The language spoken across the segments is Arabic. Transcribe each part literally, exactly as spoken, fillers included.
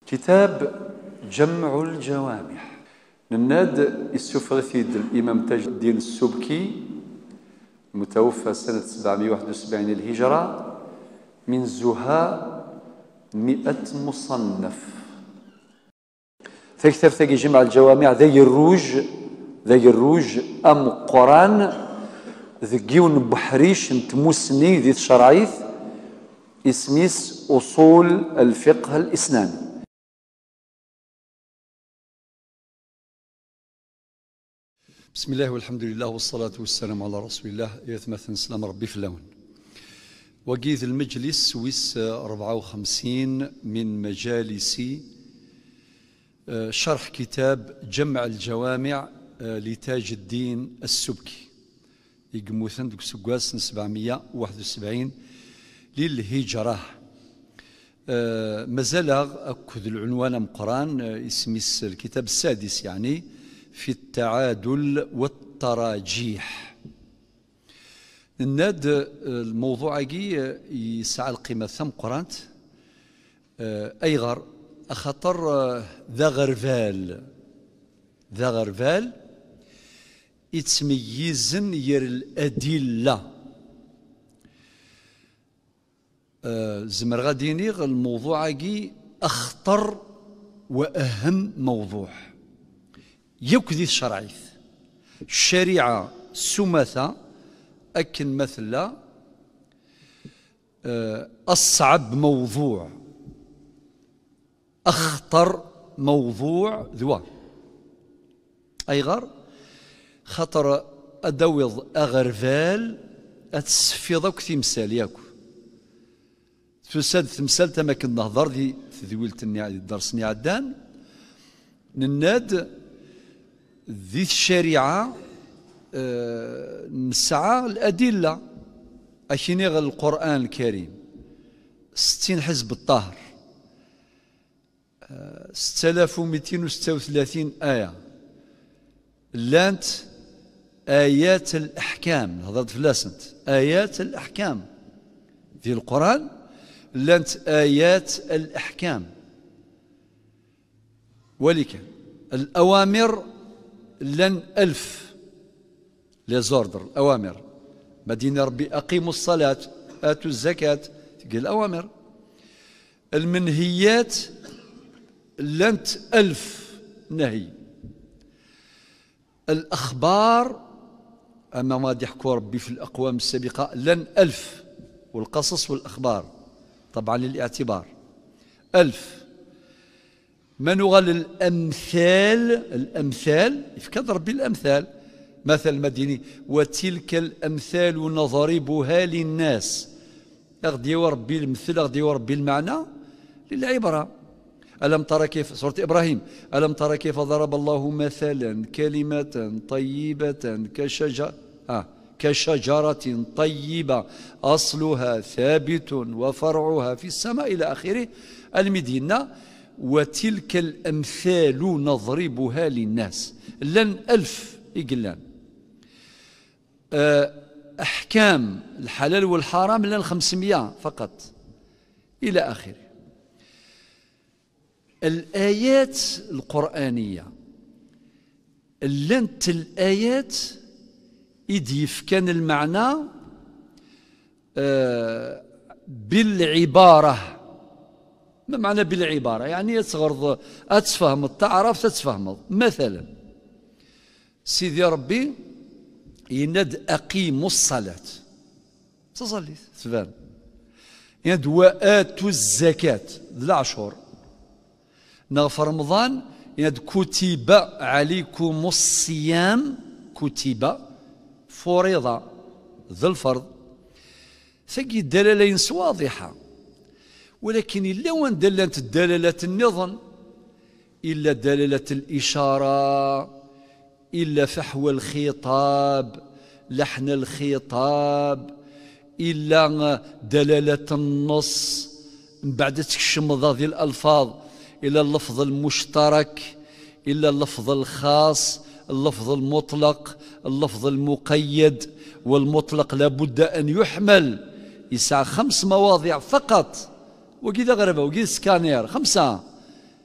كتاب جمع الجوامع نناد السفرثيد الإمام تاج الدين السبكي المتوفى سنة سبعمائة وواحد وسبعين الهجرة من زها مئة مصنف. في كتاب ثقي جمع الجوامع ذي الروج ذي الروج أم قرآن ذكيون بحريش نتموسني ذي الشرعيث اسميس أصول الفقه الإسلامي. بسم الله والحمد لله والصلاة والسلام على رسول الله. يثمثن سلام ربي في اللون. وقيذ المجلس ويس أربعة وخمسين من مجالس شرح كتاب جمع الجوامع لتاج الدين السبكي يقموثن دوك سكواس سبعمائة وواحد وسبعين للهجرة. مازال أكد العنوان مقران اسم الكتاب السادس يعني في التعادل والتراجيح. الناد الموضوع يسعى القيمة ثم قرانت أيغر أخطر ذا غرفال ذا غرفال يتميزن ير الأدلة. زمر غاديني الموضوع أخطر وأهم موضوع يكذي الشرعيث الشريعة سمثة أكن مثلا أصعب موضوع أخطر موضوع ذو أيغر خطر أدوض أغرفال أتسفيض أكو تمثال ياكو تفسد تمثال تماكن نهضر ذي تذويلة الدرس عدان نناد ذي الشريعة أه نسعى الأدلة أكيني غير القرآن الكريم ستين حزب الطاهر أه ستة آلاف ومئتين وستة وثلاثين آية لانت آيات الأحكام هضرت فلاسنت آيات الأحكام في القرآن لانت آيات الأحكام ولكن الأوامر لن ألف لزوردر الأوامر مدينة ربي أقيموا الصلاة آتوا الزكاة تقول الأوامر. المنهيات لنت ألف نهي. الأخبار أما ما يحكوا ربي في الأقوام السابقة لن ألف والقصص والأخبار طبعا للاعتبار ألف. منوغل الأمثال الأمثال يفكر ربي الأمثال مثل مديني وتلك الأمثال نضربها للناس أغدي وربي المثل أغدي وربي المعنى للعبرة. ألم ترى كيف سورة إبراهيم ألم ترى كيف ضرب الله مثلا كلمة طيبة كشجرة آه كشجرة طيبة أصلها ثابت وفرعها في السماء إلى آخره. المدينة وتلك الأمثال نضربها للناس لن ألف إقلان. أحكام الحلال والحرام لن خمسمائة فقط إلى آخره. الآيات القرآنية لنت الآيات إديف كان المعنى بالعبارة. ما معنى بالعبارة؟ يعني تصغر أتفهم تعرف تتفهم. مثلا سيدي ربي يند أقيموا الصلاة تصلي تفهم يند وآتوا الزكاة العشر في رمضان يند كتب عليكم الصيام كتب فريضة ذو الفرض ثقي الدلالين واضحة. ولكن إلا وان دلت الدلالة النظم إلا دلالة الإشارة إلا فحوى الخطاب لحن الخطاب إلا دلالة النص من بعد تكشم هذه الألفاظ إلى اللفظ المشترك إلا اللفظ الخاص اللفظ المطلق اللفظ المقيد. والمطلق لابد أن يحمل يسعى خمس مواضع فقط وكذا غربة وكذا سكانير خمسة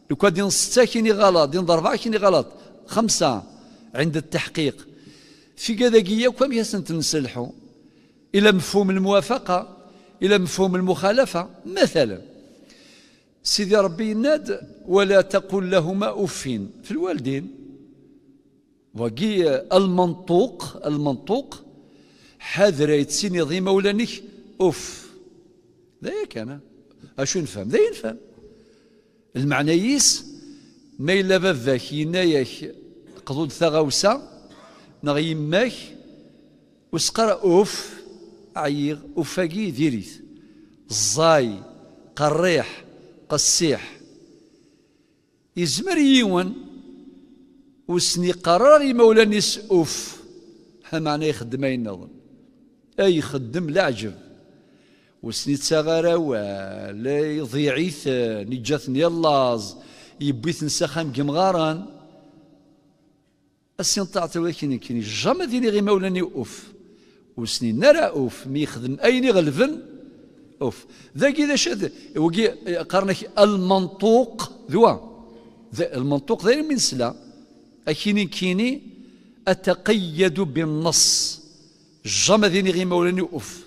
لو كان دين ستة كيني غلط، دين أربعة كيني غلط، خمسة عند التحقيق في كذاكية كم يسنت نسلحوا إلى مفهوم الموافقة، إلى مفهوم المخالفة. مثلا سيدي ربي يناد ولا تقل لهما أف في الوالدين، وقي المنطوق المنطوق حاذر يتسيني ضي مولانيك أف، ذا كان أشو نفهم، ذا ينفهم المعنى يس ما إلا باباك ينايك قضود ثغوسة نغي يماك وسقر أوف عيغ أفاقي ديريث الزاي قريح قسيح يزمر يوان وسني قرار مولانيس أوف، ها معنى يخدم أي نظن أي يخدم العجب وسني تساغارا ولا يضيعيث نجاثني اللاز يبيث نسخام كمغاران السين طاعت ولكن كيني جامع ديني غي مولاني اوف وسني نرى اوف مي يخدم ايني غلفن اوف ذاك اذا شاد وقي قرنك المنطوق ذوا المنطوق ذا من سلا اكيني كيني اتقيد بالنص جامع ديني غي مولاني اوف،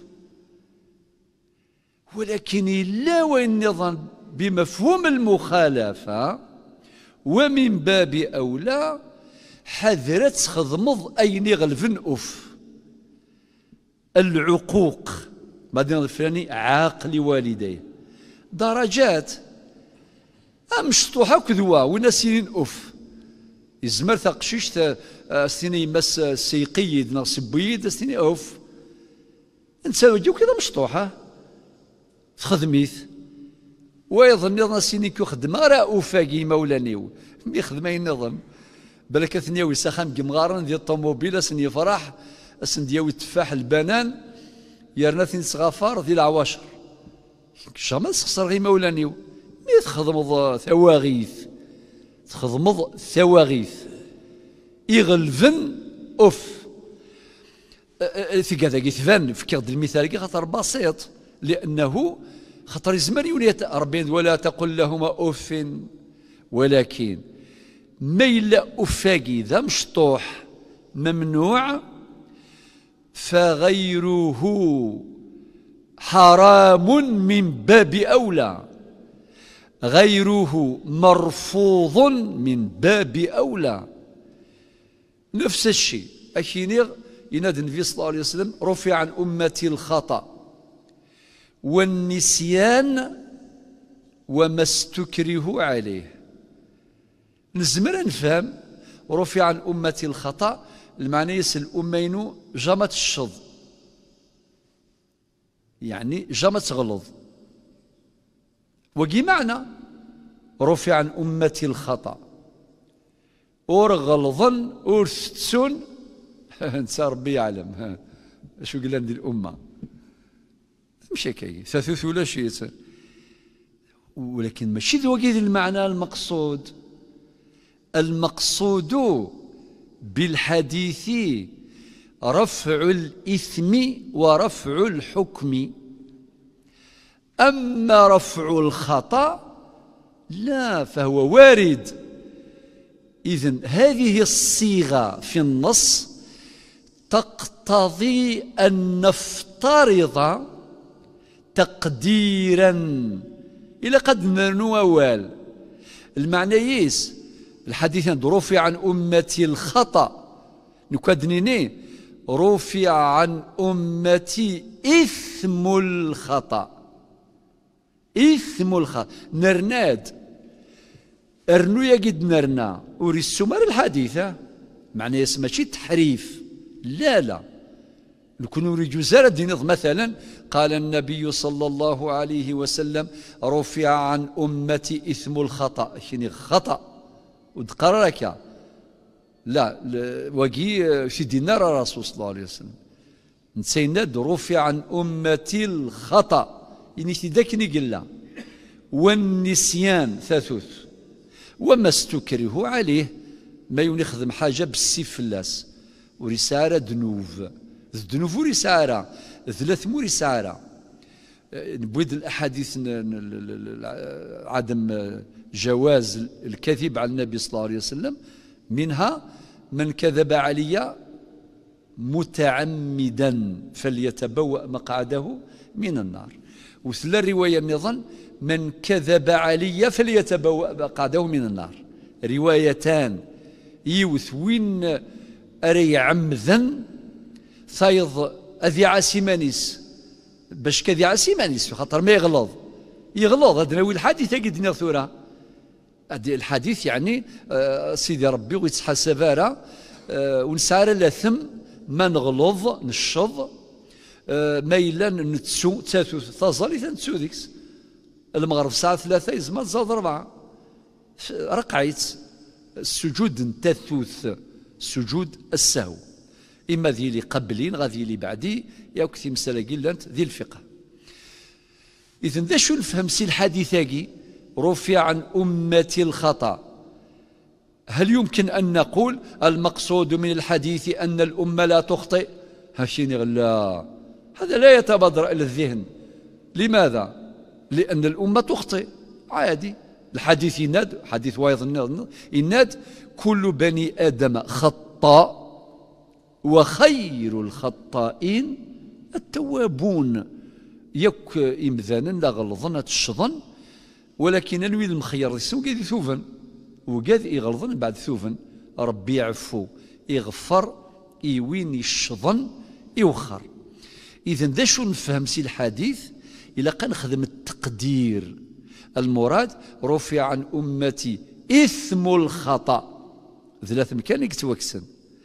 ولكن لا وإن نظن بمفهوم المخالفة ومن باب أولى حذرت خضمض أين غلفن أف العقوق بعدين الفلاني عاقل والديه درجات أمشطوحة كذوا وناسين أف يزمر تقشيش سيني يمس سيقيد ناس بيد سيني أف نساوي جو كذا مشطوحة خدميث ويظن نظن سيني كو خدمة راه أفاقي مولانيو مي خدمة ينظم بالك ثنياوي ساخام كمغارن ديال الطوموبيل اسن يفرح اسن دياوي التفاح البنان يرنا ثين صغافار ديال العواشر جامي تخسر غي مولانيو مي تخدمض ثواغيث تخدمض ثواغيث يغلفن أف في كذا كيثفان في كذا المثال كي خاطر بسيط لأنه خطر يزمر يولي ربي ولا تقل لهما أف ولكن ميل أفاقي ذا مشطوح ممنوع فغيره حرام من باب أولى، غيره مرفوض من باب أولى. نفس الشيء أكيني ينادي النبي صلى الله عليه وسلم رفع عن أمتي الخطأ والنسيان وما استكره عليه. نزمر نفهم رفع عن أمتي الخطأ المعنى يسل أمينو جامت الشظ يعني جامت غلظ وقي معنى رفع عن أمتي الخطأ اور غلظا اور ثتسون انسى ربي يعلم شو قلنا دي الأمة ماشي كاي ثلاث ولا شيء، ولكن ماشي ذوقي المعنى المقصود. المقصود بالحديث رفع الإثم ورفع الحكم، أما رفع الخطأ لا فهو وارد. إذن هذه الصيغة في النص تقتضي أن نفترض تقديرا إلى قد نرنو أول المعنى يس الحديث رفع عن أمتي الخطأ نكادنيني رفع عن أمتي إثم الخطأ، إثم الخطأ نرناد أرنو يجد نرنا ورسو مر الحديثة معنى يسمى شي تحريف لا لا نكون نريد زارة دينض مثلا قال النبي صلى الله عليه وسلم رفع عن أمتي إثم الخطأ يعني خطأ ودقررك لا وقي في دينار الرسول صلى الله عليه وسلم نسيناد رفع عن أمتي الخطأ يعني تذكني قلا والنسيان ثاثوث وما استكره عليه ما يخدم حاجة بالسيف فلاس ورسالة دنوف الذنوب رسالة ثلاث مو رسالة نبويد الأحاديث عدم جواز الكذب على النبي صلى الله عليه وسلم، منها من كذب علي متعمدا فليتبوأ مقعده من النار. وثلا الرواية نظن من كذب علي فليتبوأ مقعده من النار. روايتان يوث وين أري عمذا ثايض أذي عاسيمانيس باش كذي عاسيمانيس خاطر ما يغلظ يغلظ هذا ناوي الحديث قد ثورة الحديث يعني آه سيدي ربي ويتحسب راه آه ونسعر لثم ما نغلظ نشظ آه ما إلا نتسو تاتو ثازالي تنتسو ديكس المغرب ساعة ثلاثة يزمات زاد أربعة رقعيت السجود نتثوث سجود السهو إما ذي اللي قبلين غادي اللي بعدي يا كثي مسألة قلت ذي الفقه. إذن ذا شو نفهم سي الحديثاكي رفع عن أمتي الخطأ. هل يمكن أن نقول المقصود من الحديث أن الأمة لا تخطئ؟ هاشيني لا، هذا لا يتبادر إلى الذهن. لماذا؟ لأن الأمة تخطئ عادي. الحديث يناد حديث وايض يناد كل بني آدم خطاء وخير الخطائين التوابون. يك إمذانا لا غلظنا تشظن ولكن نويد المخير يسو قاعد ثوفن وقاعد يغلظن بعد ثوفن ربي يعفو يغفر يوين الشظن يوخر. إذن ذا شو نفهم سي الحديث إلا كنخدم التقدير المراد رفع عن أمتي إثم الخطأ ثلاث مكان يكتوكسن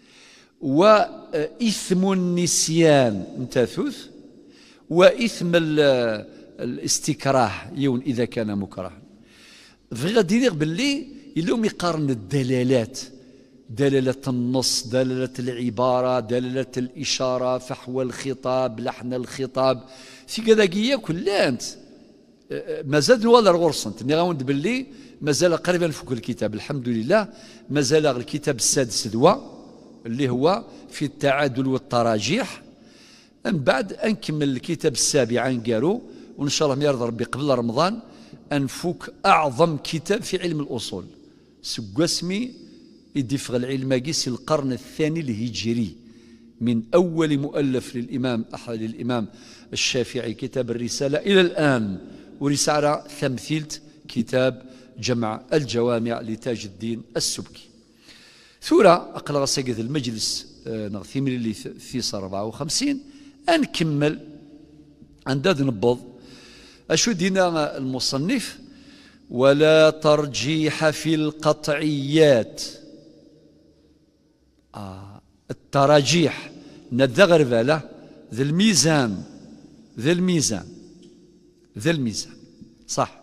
وإثم النسيان نتاثوث وإثم الاستكراه يون إذا كان مكرها. فغادي يدير باللي يلوم يقارن الدلالات، دلالة النص، دلالة العبارة، دلالة الإشارة، فحوى الخطاب، لحن الخطاب، في كذاكية كلانت مازال ولا الغرصنت ني غاوند باللي مازال قريبا فوق الكتاب الحمد لله. مازال الكتاب السادس دوا اللي هو في التعادل والتراجيح. من بعد نكمل الكتاب السابع نقارو وان شاء الله ما يرضى ربي قبل رمضان انفك اعظم كتاب في علم الاصول سقسمي يدفغ العلم قيس القرن الثاني الهجري من اول مؤلف للامام احد للامام الشافعي كتاب الرساله الى الان ورساله ثمثيلت كتاب جمع الجوامع لتاج الدين السبكي. ثورة أقل سجد المجلس نغثيمر اللي في أربعة وخمسين أنكمل عنداد نبض أشو دينا المصنف ولا ترجيح في القطعيات. آه التراجيح ندغر باله ذا الميزان ذا الميزان ذا الميزان صح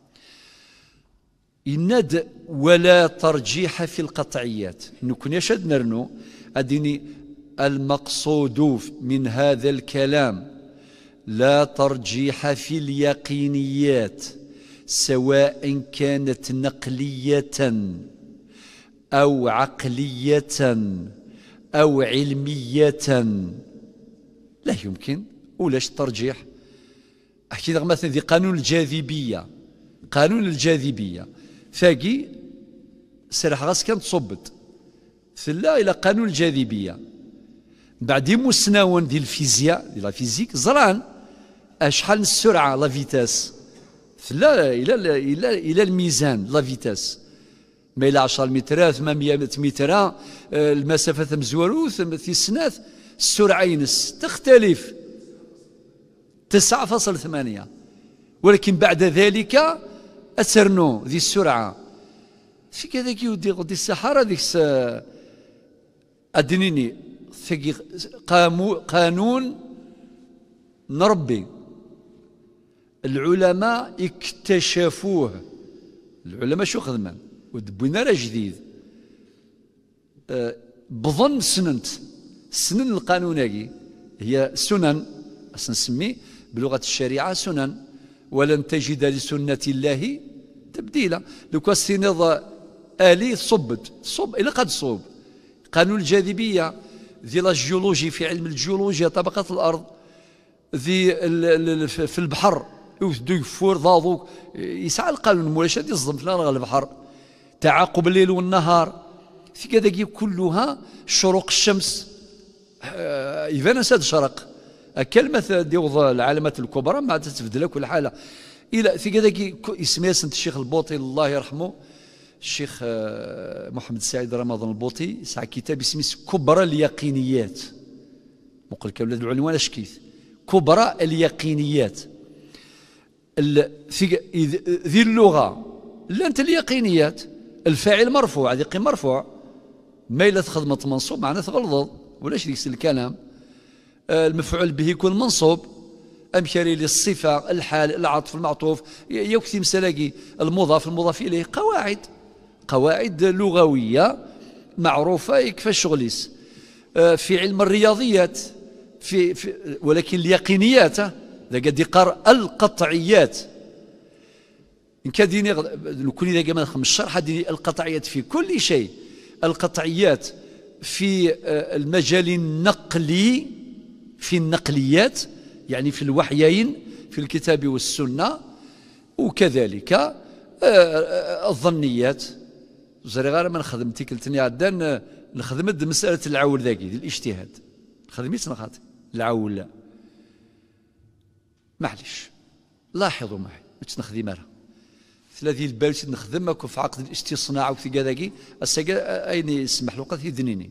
يناد ولا ترجيح في القطعيات. نكون يشد نرنو أديني المقصود من هذا الكلام لا ترجيح في اليقينيات سواء كانت نقلية أو عقلية أو علمية. لا يمكن ولاش ترجيح. أحكي لك مثلا ذي قانون الجاذبية. قانون الجاذبية ثاقي سرح غاس كانت تصبت ثلا إلى قانون الجاذبية بعد مسناون ديال الفيزياء ديال الفيزيك زران أشحال السرعة لا فيتاس ثلا إلى إلى إلى الميزان لا فيتاس ما إلى عشرة مترات ثمانمائة متر المسافة مزورو في السنات السرعة ينس تختلف تسعة فاصلة ثمانية ولكن بعد ذلك أسرنو ذي السرعة في كذا كي ودي غدي السحارة ذيك أدنيني قانون نربي العلماء اكتشفوه. العلماء شو خدمان ودبونا راه جديد أه بظن سننت سنن القانون هي سنن نسميه بلغة الشريعة سنن ولن تجد لسنة الله تبديلا. لو كان السنظ آلي صبت صب إلى قد صوب قانون الجاذبية ديال الجيولوجي في علم الجيولوجيا طبقات الأرض ذي في البحر يوثدو يفور ضاضو يسعى القانون مولاش هادي الظلم في البحر، تعاقب الليل والنهار في كذا كلها شروق الشمس. إذا نساد شرق كلمة ديوض العلامات الكبرى ما تتبدل كل حالة إلى في كذا اسمها سنت الشيخ البوطي الله يرحمه، الشيخ محمد السعيد رمضان البوطي سعى كتاب اسمه كبرى اليقينيات، مقول كولاد العنوان اش كيف كبرى اليقينيات. في ذي اللغة لا انت اليقينيات الفاعل مرفوع هذه قيم مرفوع، ما إلا خدمة منصوب معناه تغلظ ولاش ديك الكلام. المفعول به يكون منصوب، أمثال للصفة الحال العطف المعطوف يكتم سلاقي المضاف المضاف إليه، قواعد قواعد لغوية معروفة يكفى الشغليس. في علم الرياضيات في, في ولكن اليقينيات ذا قد يقر القطعيات إن كديني كل إذا ما نخمس الشرح ديني القطعيات في كل شيء، القطعيات في المجال النقلي في النقليات يعني في الوحيين في الكتاب والسنة، وكذلك الظنيات زري غير ما نخدم تيكلتني عدان نخدم مسألة العول ذاكي الاجتهاد خدميت نخاطي العول لا معليش لاحظوا معي باش نخدم انا ثلاثي البالوت نخدم اكو في عقد الاستصناع وفي كذاكي الساقا اين يسمح له قد يدنيني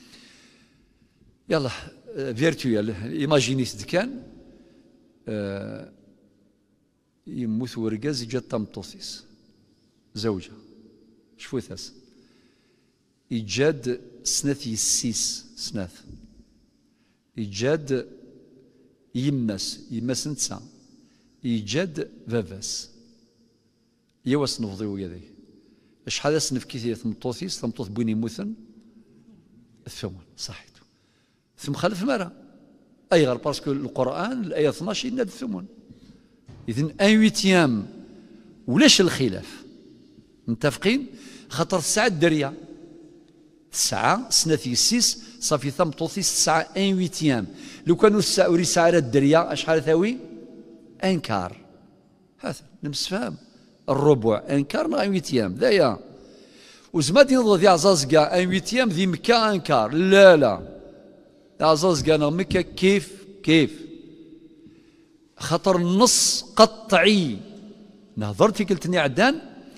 يلا فيرتويال ايماجينيست كان آه يموت ورقاز يجا تمطوسيس زوجة شفوثاس يجاد سناث يسيس سناث يجاد يمس يمس نتسا يجاد فافاس يواس نفضي وياذي شحال سنف كيثير تمطوثيس تمطوث بوين يموثن الثمن صحيتو ثم خلف مرة أي غير باسكو القرآن الآية اثناش يناد الثمن إذن أن ويتيام ولاش الخلاف متفقين خاطر الساعة الدرية الساعة سنة يسيس صافي ثم توصيس الساعة أن ويتيام لو كانوا الساعة وري ساعة الدرية أشحال ثاوي أنكار هذا نمسفهم الربع أنكار نا أن ويتيام ذايا وزمادي نضغط ذي عزازقا أن ويتيام ذي مكة أنكار لا لا عزازقا مكة كيف كيف خطر النص قطعي نهضرتي قلتني عدان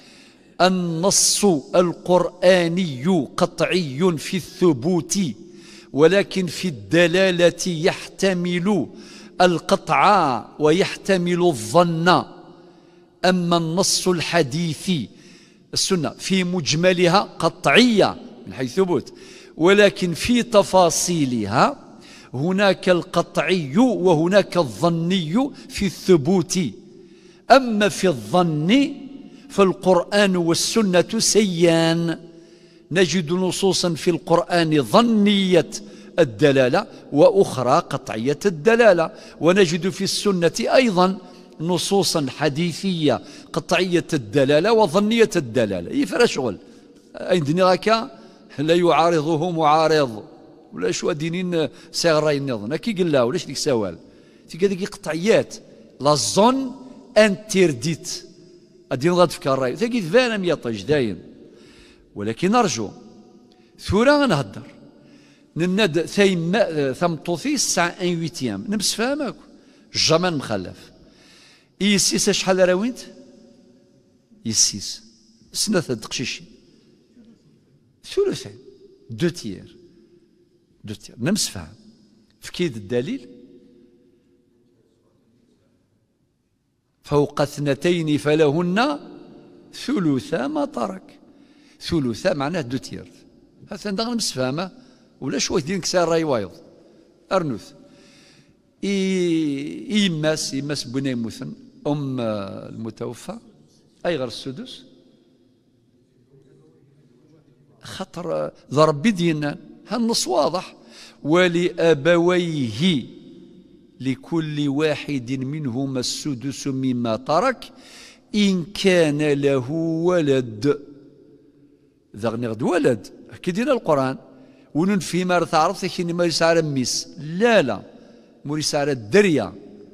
النص القرآني قطعي في الثبوت ولكن في الدلالة يحتمل القطع ويحتمل الظن، أما النص الحديثي السنة في مجملها قطعية من حيث ثبوت ولكن في تفاصيلها هناك القطعي وهناك الظني في الثبوت. أما في الظن فالقرآن والسنة سيان، نجد نصوصا في القرآن ظنية الدلالة وأخرى قطعية الدلالة، ونجد في السنة أيضا نصوصا حديثية قطعية الدلالة وظنية الدلالة. يفرق شغل أين راكا لا يعارضه معارض ولا شو دينين سيغراي النظام كي قال لا ولاش ديك سوال في كذا قطعيات لا زون انترديت ادي نضاد في كراي ثقي فانا ميطج داين، ولكن نرجو ثورا غنهضر نناد ثيم ثمطوثي الساعة ان ويتيام نمس فهمك جمان مخلف يسيس شحال راوينت يسيس سنة دقشيشي ثلثين دو تيير دو تيير نمس فهم في كيد الدليل فوق اثنتين فلهن ثلثا ما ترك، ثلثا معناه دو تيير هذا ندغ نمس فهمه ولا شويه دين كسار راي وايض ارنوث يماس يماس بني مثن ام المتوفى اي غير السدس خطر ضرب بدينا هالنص واضح ولأبويه لكل واحد منهما السدس مما ترك إن كان له ولد ذا غد ولد كدينا القرآن وننفي ما تعرف كيني ما يسعر ميس لا لا موريس على الدريا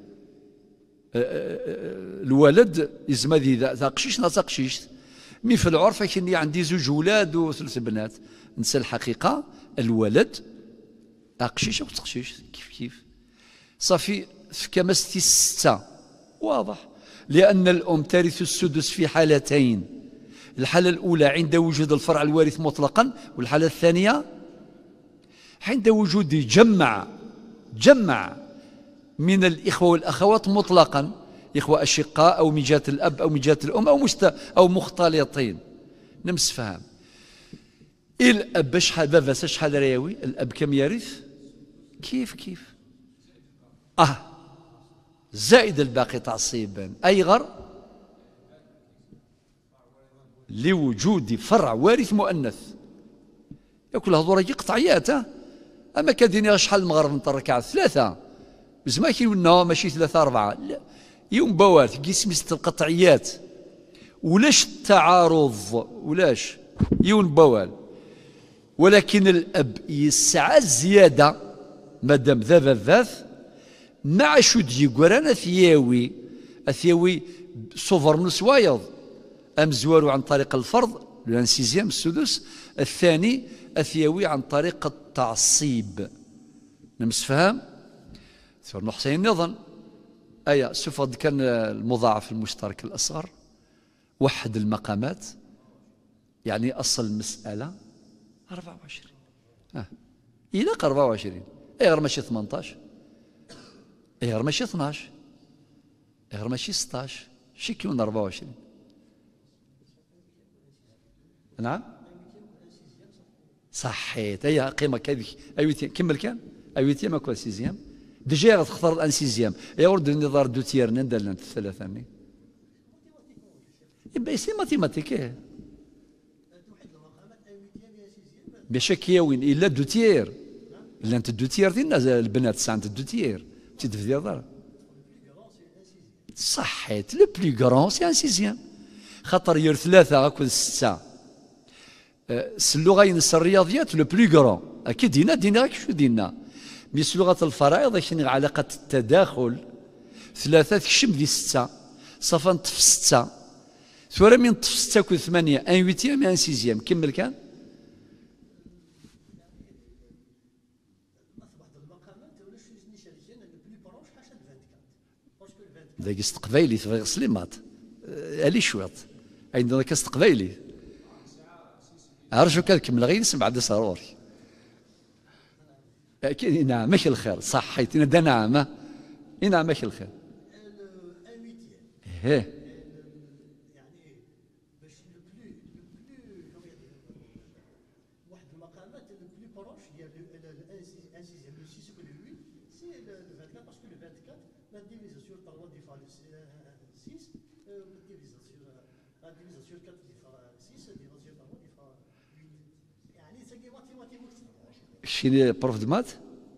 الولد يزما ذي ذا قشيش نا تقشيش مي في العرف كني عندي زوج ولاد وثلاث بنات. نسى الحقيقة الولد قشيش أو تقشيش كيف كيف صافي كما ستي ستة واضح، لأن الأم ترث السدس في حالتين، الحالة الأولى عند وجود الفرع الوارث مطلقا، والحالة الثانية عند وجود جمع جمع من الإخوة والأخوات مطلقا، إخوة أشقاء أو من جهة الأب أو من جهة الأم أو مست أو مختلطين. نمس فهم الأب شحال بابا شحال رياوي الأب كم يرث كيف كيف أه زائد الباقي تعصيبا أي غر لوجود فرع وارث مؤنث. ياكل هذو قطعيات. أما كديني شحال المغرب نتركع ثلاثة زعما كيولنا ماشي ثلاثة أربعة لا يوم بوات قسمت القطعيات ولاش التعارض ولاش يون بوال، ولكن الأب يسعى زيادة مادام ذا بذاث مع شد يقرانا ثياوي أثياوي صفر نص وايض أم زوارو عن طريق الفرض الانسيزيام السدس، الثاني أثياوي عن طريق التعصيب. نمس فهم ثم حسين نظن أي سفض كان المضاعف المشترك الأصغر وحد المقامات، يعني أصل المسألة أربعة وعشرين آه. إلى أربعة وعشرين أي غير ماشي ثمانطاش أي غير ماشي اثناش أي غير ماشي ستاش شي كيون أربعة وعشرين. نعم صحيت أي قيمة كذي أيوتي كمل كان أيوتي ما كوا سيزيام ديجا غتختار الان سيزيام يا ولد النظار دو تيير ندير الثلاثه ني يبقى سي ماتيماتيك بشكل وين الا دو تيير الا انت دو تيير ديالنا البنات سانت دو تيير تدفي دار صحيت لو بلو كرون سي ان سيزيام خاطر ير ثلاثه هاكو سته اللغه ينس الرياضيات لو بلو كرون اكيد دينا دينا شو دينا بس لغة الفرائض شنو علاقة التداخل ثلاثة تكشم ذي ستة صافا نطف ستة ثورة من نطف ستة كو ثمانية ان ويتيام ان سيزيام كمل كان ذاك استقبايلي تبغي سليمات الي شويط عندنا كاس تقبايلي عرفوا كنكمل غير نسمع بعد صاروري أكيد نعم ماشي الخير صح حيتنا دا نعم نعم ماشي الخير ايه يعني باش واحد المقامات لو بلو بروش هي ان سيزيام لو سيس كو لو huit سي لو vingt-quatre باسكو لو vingt-quatre لا ديفيزا سور trois ديفا six لا ديفيزا سور لا ديفيزا سور quatre ديفا six ديفا سور trois ديفا huit يعني ساكي ماتيماتيك شي بروف دو مات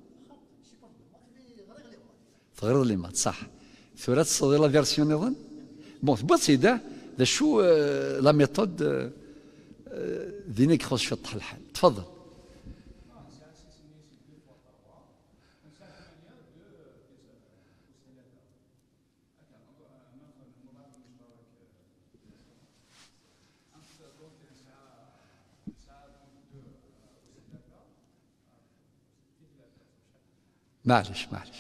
تغير لي مات صح ثورات تصدر لا فيرسيون نظن بون بسيطه ذا شو لا ميثود دينيك خص في الطح الحال تفضل. معلش معلش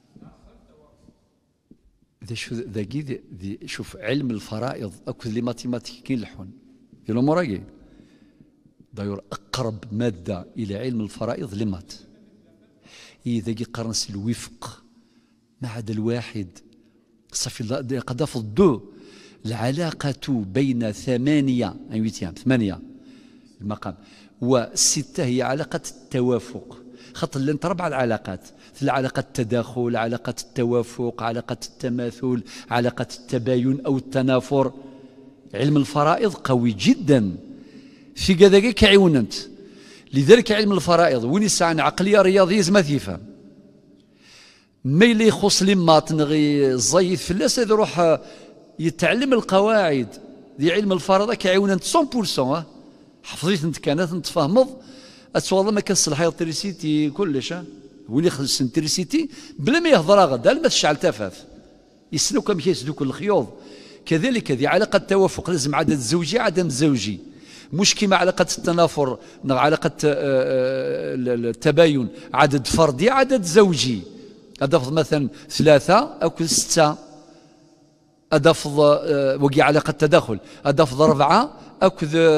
ذا شو ذاكي ذي شوف علم الفرائض اكو لي ماتيماتيك كاين لحون ديالو مراكي داير اقرب ماده الى علم الفرائض لي مات اذا كي قرنس الوفق ما عدا الواحد صافي قد افض العلاقه بين ثمانيه ايوتيام ثمانيه المقام وسته هي علاقه التوافق خاطر انت ربع العلاقات في علاقة التداخل علاقة التوافق علاقة التماثل علاقة التباين أو التنافر. علم الفرائض قوي جدا في كذا كيعاوننت لذلك علم الفرائض وين يسعى عقلية رياضية ما تيفهم ما اللي يخص لما تنغي زيد فلاس يروح يتعلم القواعد دي علم الفرائض كيعاوننت مية بالمية حفظيت انت كانت نتفاهمض أتصور ما كان صلاح التريسيتي كلش وين يخلص التريسيتي بلا ما يهضر غدا ما تشعل تفاف يسلو كم كيس دوك الخيوط. كذلك هذه علاقة التوافق لازم عدد زوجي عدم زوجي، مش كما علاقة التنافر علاقة التباين عدد فردي عدد زوجي. أدفض مثلا ثلاثة أو ستة، أدفض وقي علاقة التداخل أدفض أربعة أو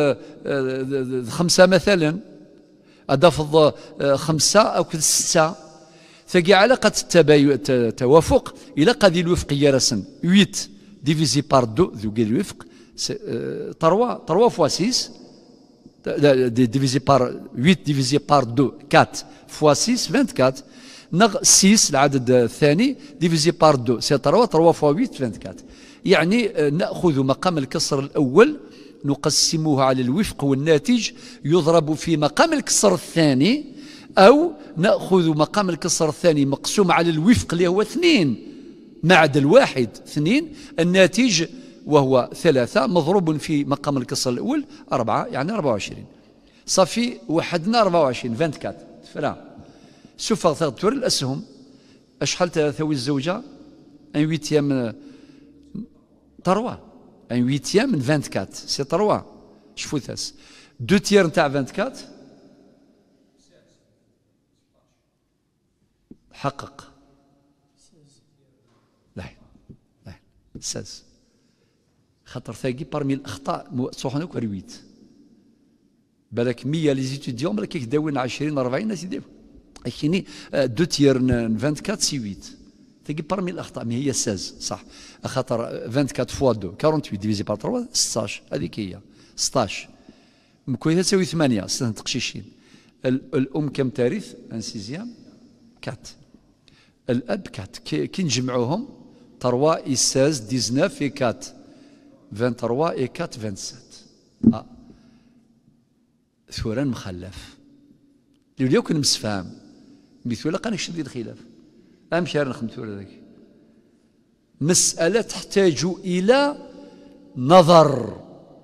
خمسة مثلا، أدفض خمسة أو ستة. ثقي علاقة التوافق إلى قضي الوفقية رسم ثمانية ديفيزي بار دو ذوقي الوفق trois trois fois six divisé par huit divisé par deux quatre fois six vingt-quatre. نغ ستة العدد الثاني ديفيزي بار deux سي trois trois fois huit vingt-quatre. يعني نأخذ مقام الكسر الأول نقسمه على الوفق والناتج يضرب في مقام الكسر الثاني، أو نأخذ مقام الكسر الثاني مقسوم على الوفق اللي هو اثنين ما عدا الواحد اثنين، الناتج وهو ثلاثة مضروب في مقام الكسر الأول أربعة، يعني أربعة وعشرين. صافي وحدنا أربعة وعشرين أربعة وعشرين فرا. سوف تغتر الأسهم أشحال تساوي الزوجة؟ ان ويتيام تروا ان ويتيام من أربعة وعشرين سي تروا. شوفوا ثاس دو تيير نتاع أربعة وعشرين حقق لا لا ستة خاطر ثاقي بارمي الاخطاء صحنك رويت بالك مية لي زيتيديون بالك يداوين عشرين أربعين ناس يداو كايني دو تيير أربعة وعشرين سي ثمانية ثاقي بارمي الاخطاء مي هي ستة صح. خاطر أربعة وعشرين فوا دو ثمانية وأربعين ديفيزي بار ثلاثة ستطاش هذيك هي ستطاش مكويها تساوي ثمانية ستة تقشيشين. الام كم تاريخ ان سيزيام كات، الاب كات كي نجمعوهم ثلاثة اي ستة تسعطاش اي كات ثلاثة وعشرين اي كات سبعة وعشرين. اه ثوران مخلف اللي يكون مسفهم مثل قال نشد الخلاف امشي نخدم ثورة ذاك مسألة تحتاج إلى نظر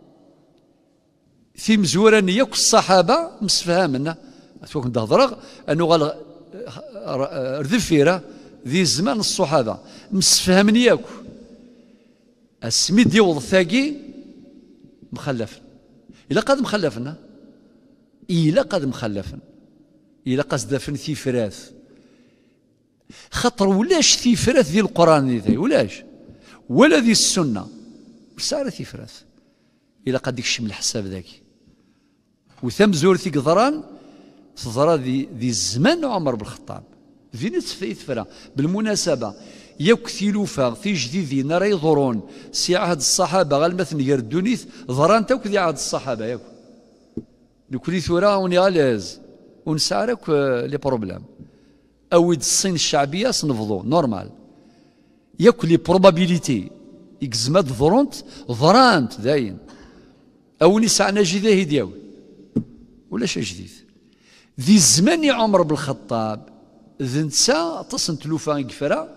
في مزورة ياك الصحابة مسفهمنا توك نهضر أنه غال ردفيرة ذي زمان الصحابة مسفهمني ياك السميد ديوض ثاقي مخلف إلا قد مخلفنا إلا قد مخلفنا إلا قصد فن في فراث خطر ولاش في فراث ذي القرآن ذي ولاش ولا ذي السنة بسارة في فراث إلا قد يكشم الحساب ذاك وثم زورتي قدران تظهر ذي ذي الزمان عمر بن الخطاب ذي نتفايت فرا. بالمناسبة يكثلوا فا في جديد نرى يضرون سي عهد الصحابة غير مثل يردونيث ظران توك ذي عهد الصحابة ياك لكل ثورة وني غالاز ونسارك لي بروبلام أو الصين الشعبية سنفضو نورمال ياك لي بروبابيليتي إكزمات ظرونت ظرانت داين أو نسعنا جديه دياول ولا شي جديد ذي الزمان عمر بن الخطاب ذي نسا تصن تلوفا يقفرا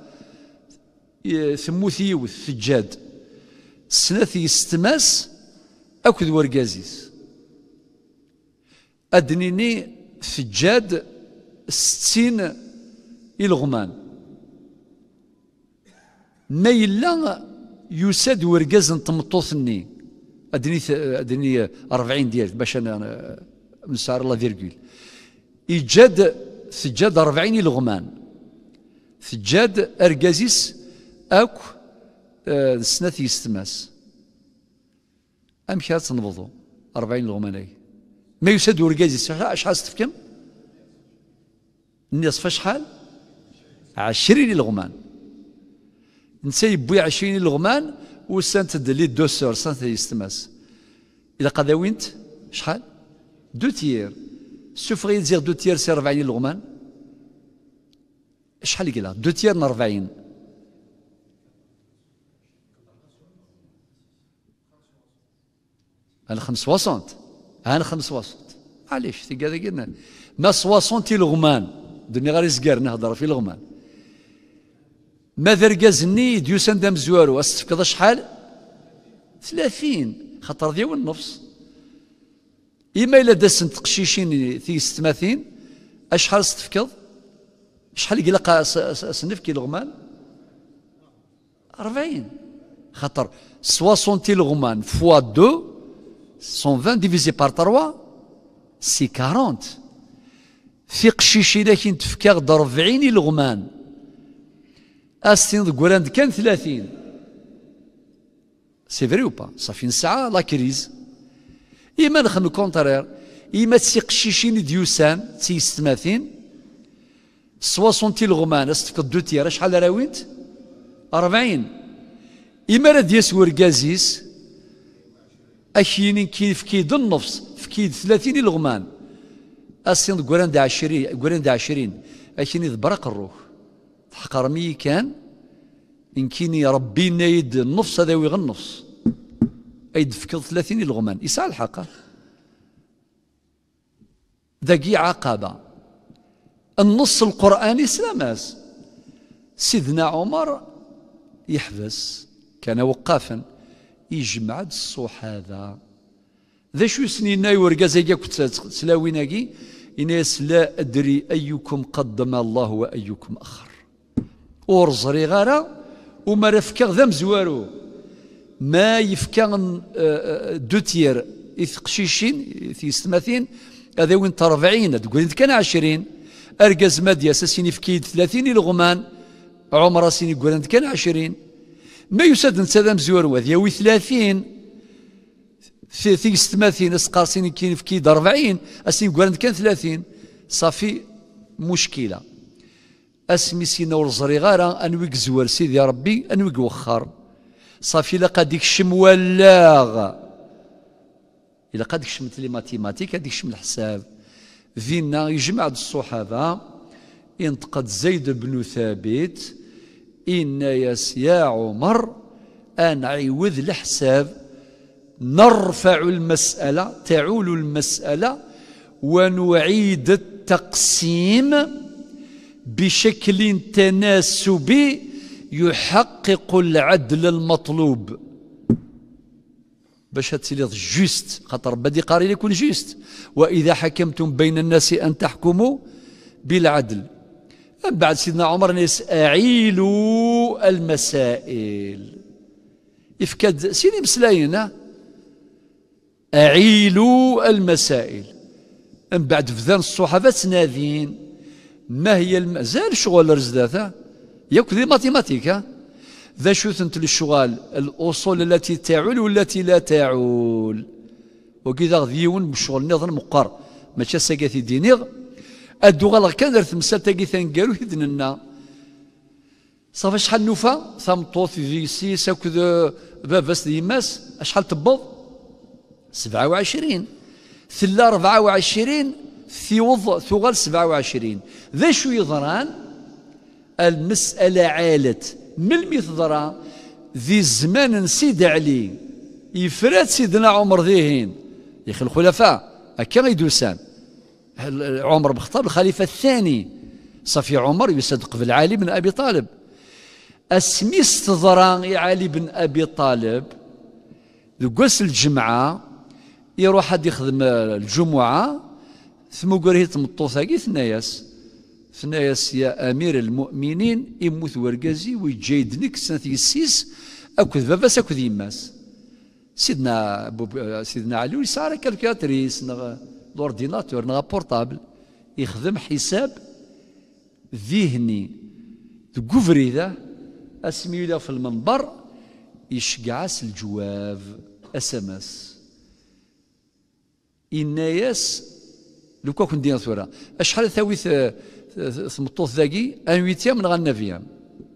ثموثي والثجاد سنثي يستماس أكد ورقازيس أدنيني ثجاد ستين الغمان ما يلا يساد ورقاز نتمطوثني أدني أدني أربعين ديال باش أنا من سعر الله فيرجول إيجاد ثجاد أربعين الغمان ثجاد أرقازيس أكو أه سنة يستماس أم كات تنبضو أربعين الغماني ما يساد ورقازيس شحال ستفكم النصف شحال عشرين الغمان نسي بوي عشرين الغمان وسانت دلي دو سور سانت يستماس إلا قداوينت شحال دو تيير سوفغي دير دو تيير سي أربعين الغمان شحال يقلا دو تيير أربعين أنا خمس وسنت أنا خمس وسنت معليش تلقى ذا قلنا ما سواسونتي الغمان دني غير يزقار نهضر في الغمان ماذا رقازني ديوسان دام زوارو استفقد شحال ثلاثين خاطر ديال النفس إما إلا داسن تقشيشين في ستماثين أشحال استفقد شحال يقلق سنفكي الغمان أربعين. خاطر soixante الغمان فوا دو cent vingt divisé par trois سي quarante. في قشيشي لكن تفكاغ د أربعين الغمان أستين ذكوراند كان ثلاثين. سي فري وبا صافي نسعى لا كريز. إما نخدم كونترير، إما تسي قشيشين ديوسان تسي ستماثين soixante الغمان أستفكد دو تيار شحال راوينت أربعين. إما راه دياس وركازيس أكينين كي في كيد النفس في كيد ثلاثين الغمان أسين قران عشرين قران عشرين أكيني ذبرق الروح تحقر مي كان إن كيني ربي نايد النفس هذا ويغ النفس أيد في كيد ثلاثين الغمان يسعى الحقه ذاكي عقبة. النص القرآني سلاماس سيدنا عمر يحبس كان وقافا يجمع الصحابة ذا شو سنين ورقازا كنت سلاويناكي إناس لا أدري أيكم قدم الله وأيكم أخر ورزري غارة وما رفكا ذا مزوارو ما يفكا دو تير إث قشيشين في ستماثين هذا وين أربعين تقول كان عشرين أرقز ماديا ساسيني في كيد ثلاثين الغمان عمر سيني يقول كان عشرين ما يساد نساد مزور وذي وي ثلاثين في في ستماثين اسقاسين كاين في كيد أربعين اسين يقول كان ثلاثين صافي مشكله اسمي سينا ورزري غارة انويك زوار سيدي يا ربي انويك وخر صافي لا قد يكشم ولاغ الا قد كشمت لي ماتيماتيك هذيك شم الحساب فينا يجمع الصحابه ينتقد زيد بن ثابت إن ياس يا عمر أنا عيوذ الحساب نرفع المسألة تعول المسألة ونعيد التقسيم بشكل تناسبي يحقق العدل المطلوب باش هاتسيلي جوست خاطر بدي قاري يكون جوست وإذا حكمتم بين الناس أن تحكموا بالعدل. من بعد سيدنا عمر ناس أعيلوا المسائل يفكد سيدي مسلاين أعيلوا المسائل. من بعد فذان الصحابة تنادين ما هي الم... زال شغل رزداثة ياك ذي ماتيماتيكا ذا شو ثنت للشغال الأصول التي تعول والتي لا تعول وكذا غذيون بشغل نظر مقر ماشي ساقاتي دينيغ أدو غالغ كان درت مسال تاقي ثنقالو هدننا صافي شحال نوفا ثمطوط في سيس هكذا باباس ديماس شحال تبض سبعة وعشرين ثلا ربعة وعشرين ثيوض ثغال سبعة وعشرين ذا شو يضران المسألة عالت من المثضرة ذي الزمان سيد علي يفرات سيدنا عمر ذيهين يا أخي الخلفاء هكا غيدوسان عمر بن الخطاب الخليفة الثاني صفي عمر يصدق في العالي بن أبي طالب اسمي استضران علي بن أبي طالب يقص الجمعة يروح حد يخدم الجمعة ثم قريه تمطوثاكي ثناياس ثناياس يا أمير المؤمنين يموت ورقازي ويجايدنك سنة السيس أكذ باباس أكذ يماس سيدنا سيدنا علي يسعى كالكاتريس لورديناتور نغا بورتابل يخدم حساب ذهني تقفري ذا اسمي له في المنبر يشقعس الجواب اس ام اس إناياس لو كون كون دينا ثورة اشحال ثاوي ثمطوط ذاكي ان ويتيام من غا النافيام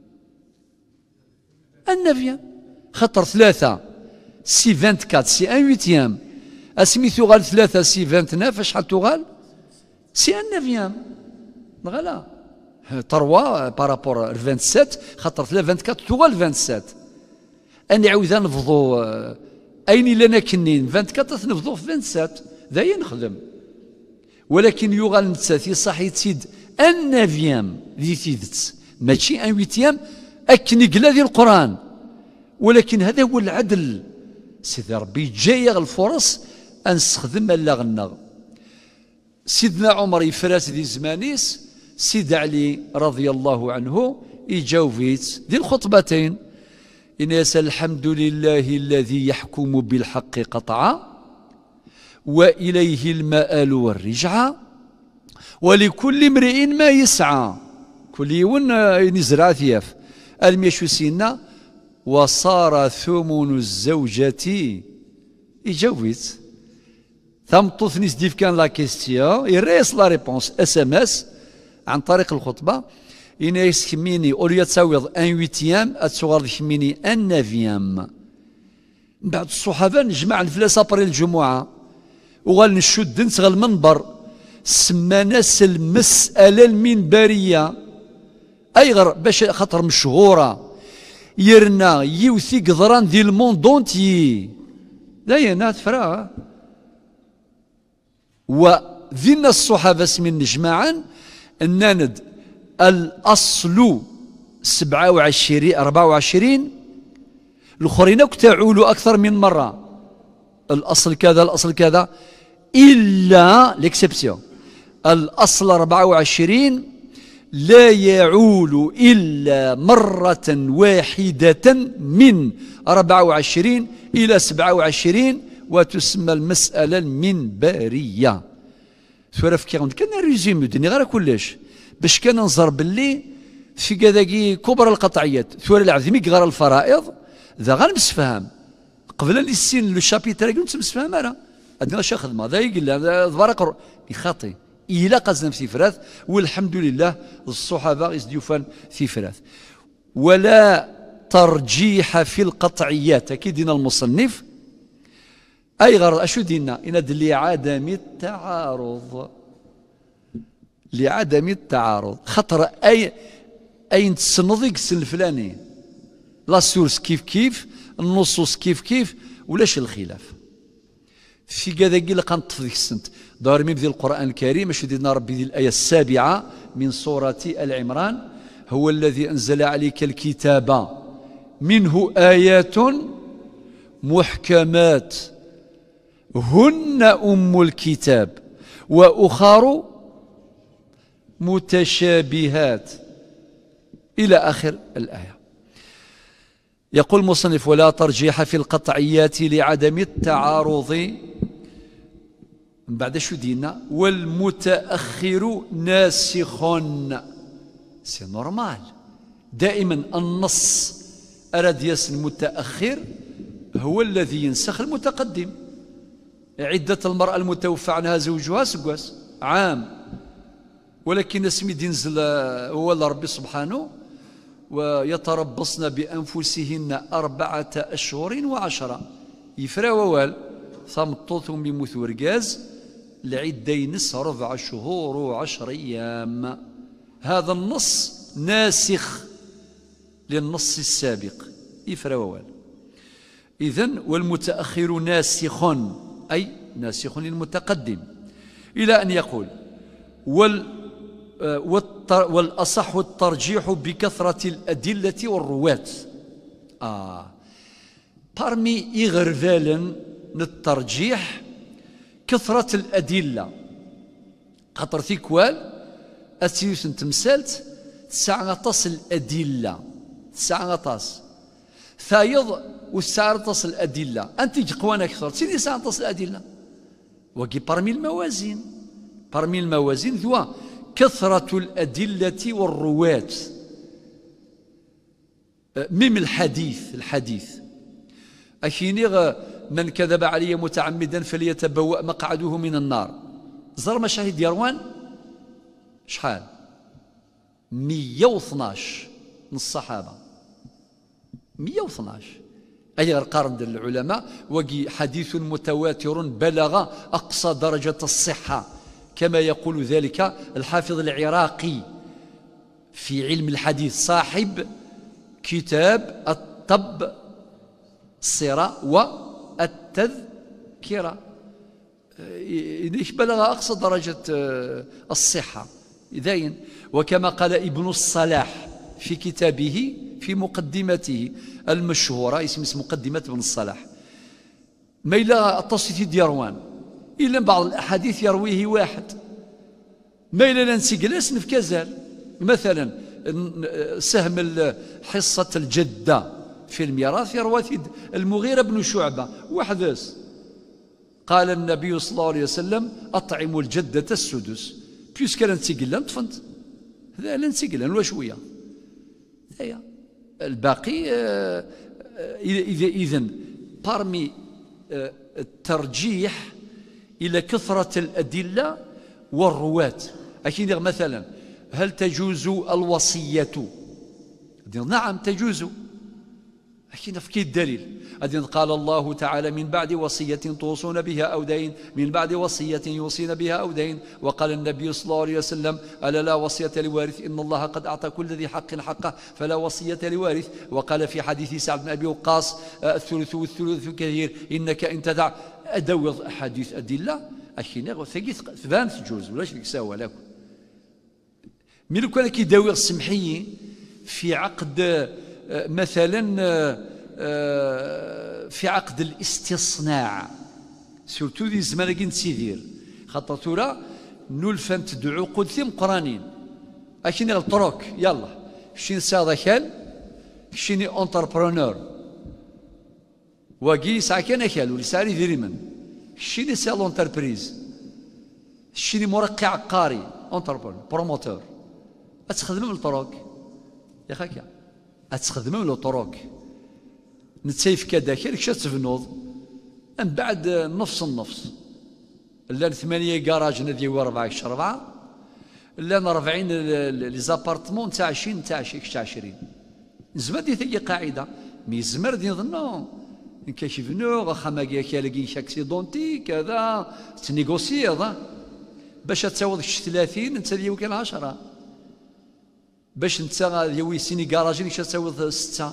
النافيام خطر ثلاثة سي فانتكات سي ان ويتيام اسمي ثغال ثلاثة سي فانتناف شحال تغال سي ان نافيام نغالا تروا بارابور فانت سات خاطر ثلاثة فانتكات تغال فانت سات أنا عاوزا نفضو أين لنا كنين فانتكات تنفضو في فانت سات ذا نخدم ولكن يغال نتساتي صحيح تسيد ان نافيام ذي تيدت ماشي ان ويتيام أكني قلا ذي القرآن ولكن هذا هو العدل سيدي ربي جاي الفرص أنستخدم اللغنغ سيدنا عمر يفراس ذي زمانيس سيد علي رضي الله عنه يجاوبيت ذي الخطبتين إن يسأل الحمد لله الذي يحكم بالحق قطعا وإليه المآل والرجعة ولكل امرئ ما يسعى كل يوم ينزرع ثياف الميشو سينا وصار ثمن الزوجة يجوز ثم طوثنيس ديف كان لا كيستيون يريس لا ريبونس اس ام اس عن طريق الخطبة إن يسكميني أوليا تساويض ان ويتيام أتصور يخميني ان نافيام من بعد الصحابة نجمع الفلاس أبري الجمعة وغال نشد نسغى المنبر سماناس المسألة المنبرية أي غير باش خاطر مشهورة يرنا يوثي قدران دي الموندونتي لا ينات فراغ وذين الصحابة من نجمعا الناند الأصل سبعة وعشرين أربعة وعشرين الآخرين تعولوا أكثر من مرة الأصل كذا الأصل كذا إلا ليكسبسيون الأصل أربعة وعشرين لا يعول إلا مرة واحدة من أربعة وعشرين إلى سبعة وعشرين وتسمى المسألة المنبرية ثورة كان ريزيمو دني غير كلش باش كان نظر باللي في كذاكي كبر القطعيات ثورة العظيمي غير الفرائض ذا غير مسفهم قبل اللي السين لو شابيتر كنت مسفهم انا عندنا شي خدمه ذا يقول لا ضبارق يخاطي إلا قزنا في فراث والحمد لله الصحابة يزديوفان في فراث ولا ترجيح في القطعيات أكيد دينا المصنف أي غرض أشو دينا إن لعدم التعارض لعدم التعارض خطر أي أي تسنضيك الفلاني لا سورس كيف كيف النصوص كيف كيف ولاش الخلاف في كذا قيل قنطف ذيك السنت دار ميم ذي القرآن الكريم شديدنا ربي ذي الآية السابعة من سورة آل عمران هو الذي أنزل عليك الكتاب منه آيات محكمات هن أم الكتاب وأخر متشابهات إلى آخر الآية. يقول المصنف ولا ترجيح في القطعيات لعدم التعارض من بعد شو دينا والمتأخر ناسخ سي نورمال دائما النص أراد يس المتأخر هو الذي ينسخ المتقدم عدة المرأة المتوفى عنها زوجها سقواس عام ولكن اسمي دينزل هو ربي سبحانه ويتربصن بأنفسهن أربعة أشهر وعشرة يفرا ووال ثمطوثم بموت ورقاز العدة ينس ربع شهور وعشر أيام هذا النص ناسخ للنص السابق يفرا ووال إذن والمتأخر ناسخ أي ناسخ للمتقدم إلى أن يقول وال والأصح الترجيح بكثرة الأدلة والرواة آه parmi إغرفالا للترجيح كثرة الأدلة خاطر ثيكوال أتيوس تمثالت تسعة تصل الأدلة تسعة تصل ثايض والسعر تصل الأدلة أنت قوانا أكثر سيدي ساعة تصل الأدلة وكي parmi الموازين parmi الموازين ذو كثرة الأدلة والرواة ميم الحديث الحديث أكيني من كذب علي متعمدا فليتبوأ مقعده من النار زر مشاهد يروان شحال مية واثناش من الصحابة مية واثناش أي قارن العلماء وقي حديث متواتر بلغ أقصى درجة الصحة كما يقول ذلك الحافظ العراقي في علم الحديث صاحب كتاب الطب الصرة والتذكرة بلغ أقصى درجة الصحة إذن وكما قال ابن الصلاح في كتابه في مقدمته المشهورة اسم مقدمة ابن الصلاح ما إلا التصفيف ديروان إلا بعض الأحاديث يرويه واحد ما إلا ننسي جلس نفكازال مثلا سهم حصة الجدة في الميراث يروي المغيرة بن شعبة وحدث قال النبي صلى الله عليه وسلم أطعموا الجدة السدس بيس كان نتيقلا نطفنت هذا لا نتيقلا ولا شوية هيا الباقي إذا إذن بارمي الترجيح إلى كثرة الأدلة والرواة أكيد مثلا هل تجوز الوصية؟ نعم تجوز. أكيد في الدليل أدين قال الله تعالى من بعد وصية توصون بها أو دين من بعد وصية يوصين بها أو دين. وقال النبي صلى الله عليه وسلم ألا لا وصية لوارث إن الله قد أعطى كل ذي حق حقه فلا وصية لوارث. وقال في حديث سعد بن أبي وقاص الثلث والثلث كثير إنك إن تدع أدوض أحاديث أدلة أكيد ثبان تجوز ولا شريك سوا لكم من كان كيداوي السمحية في عقد مثلا في عقد الاستصناع سورتو دي زمان كي نسيدير خاطر تورا نولفن تدعو قدثي مقرانين اشيني الطرق يلا شين سادا خال شيني انتربرونور واقي ساكن خال ولساري ديريمن شيني سال انتربريز شيني مرقع عقاري انتربرونور بروموتور اتخدم الطرق يا خاكا اتخدم الطرق نتسيف كداخل كش تفنوض من بعد نفس النفس لا ثمانية كراج ندي وربعة كش ربعة لا أربعين لي زابارتمون تاع عشرين تاع كش عشرين زعما دي ثقي قاعدة مي زمر دي ظنو نكشف نو خماكيا كالكي شاكسيدونتي كذا تنيغوسي هذا باش تساوض كش ثلاثين انت ديو كان عشرة باش انت ديوي سيني كراج كش تساوض ستة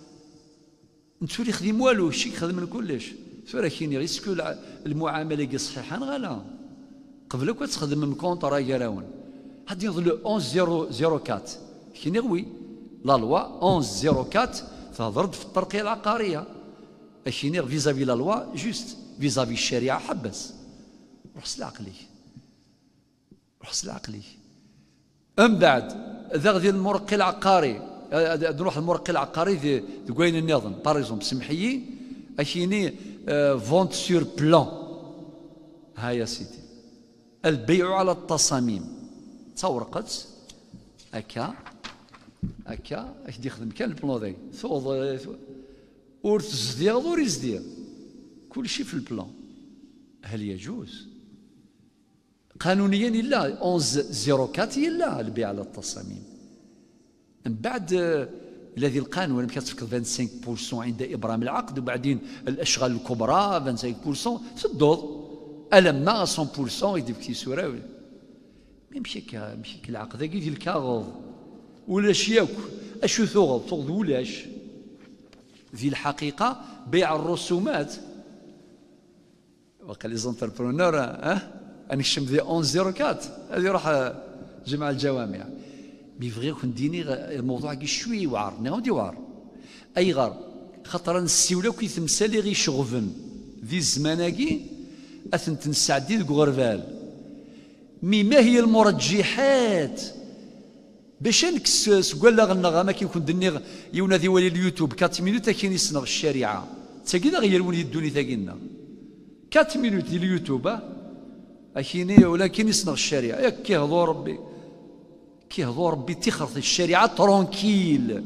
نتو اللي خدم والو شي خدم من كلش فرا كاين غير سكو المعامله كي صحيحه غالا قبلك تخدم من كونط راه يراون هاد يظل أحد عشر صفر أربعة كاين وي لا لوا أحد عشر صفر أربعة تهضر في الترقيه العقاريه كاين فيزافي لا لوا جوست فيزافي الشريعه حبس روح سلعقلي روح سلعقلي من بعد ذا غادي المرقي العقاري نروح المرقي العقاري في كوين النظام باريزوم سمحيي اشيني فونت سور بلان ها يا سيدي البيع على التصاميم تورقت هكا هكا اش يخدم كان البلان ذاك ثوض ور تزدير ور يزدير كل شيء في البلان هل يجوز؟ قانونيا لا أحد عشر صفر أربعة لا البيع على التصاميم من بعد الذي القانون كتفكر خمسة وعشرين بالمئة عند ابرام العقد وبعدين الاشغال الكبرى خمسة وعشرين بالمئة تدوض الما مية بالمئة يدير كي سوره ولا يمشي كا مشي العقد كي الكاغوض ولا شياك اشو ثوغض ثوغض ولاش في الحقيقه بيع الرسومات وقال لي زونتربرونور اه انا الشم ذي أحد عشر صفر أربعة هذه روح جمع الجوامع مي فغي كون ديني الموضوع كي شوي وعر نعاودي وعر اي غار خاطر نسيولا كي تمثالي غي شغفن ذي الزماناكي اثنت نسعدي ذك غربال مي ما هي المرجحات باش نكس سكوالا غنغا ما كيكون دني يونا ذي ولي اليوتيوب أربعة مينوت كاين يسنغ الشريعه تاكيدا غير ولي الدوني تاكينا أربعة مينوت ديال اليوتيوب اكيني ولكن يسنغ الشريعه ياك كيهضو ربي كيهضو ربي تيخرط الشريعه ترونكيل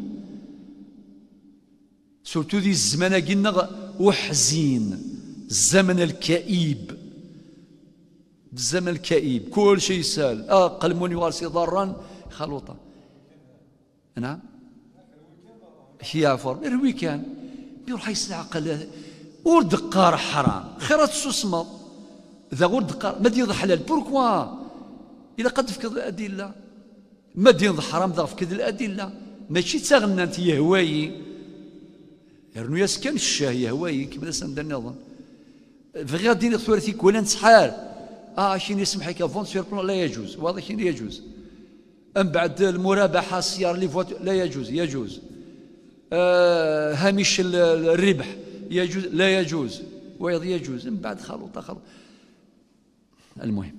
سورتو ذي الزمان قلنا وحزين الزمن الكئيب الزمن الكئيب كل شيء سال اه قلموني وارسي ضرا خلوطه نعم هي عفور الويكان يروح يسلع عقل ورد قار حرام خيرات السوسمه ذا ورد قار ما دير حلال بوركوا الا قد فكر الادله ما دين حرام ضعف كذا الادله ماشي تغنى انت يهواي يرنو يسكن الشاه يهواي كيما سند النظام فغير دين ثورتيك ولا نسحار اه شين يسمح لك فون سور بلان لا يجوز واضح شين يجوز ام بعد المرابحه السيار لي فوت لا يجوز يجوز آه هامش الربح يجوز لا يجوز ويض يجوز من بعد خلوطه خلوط المهم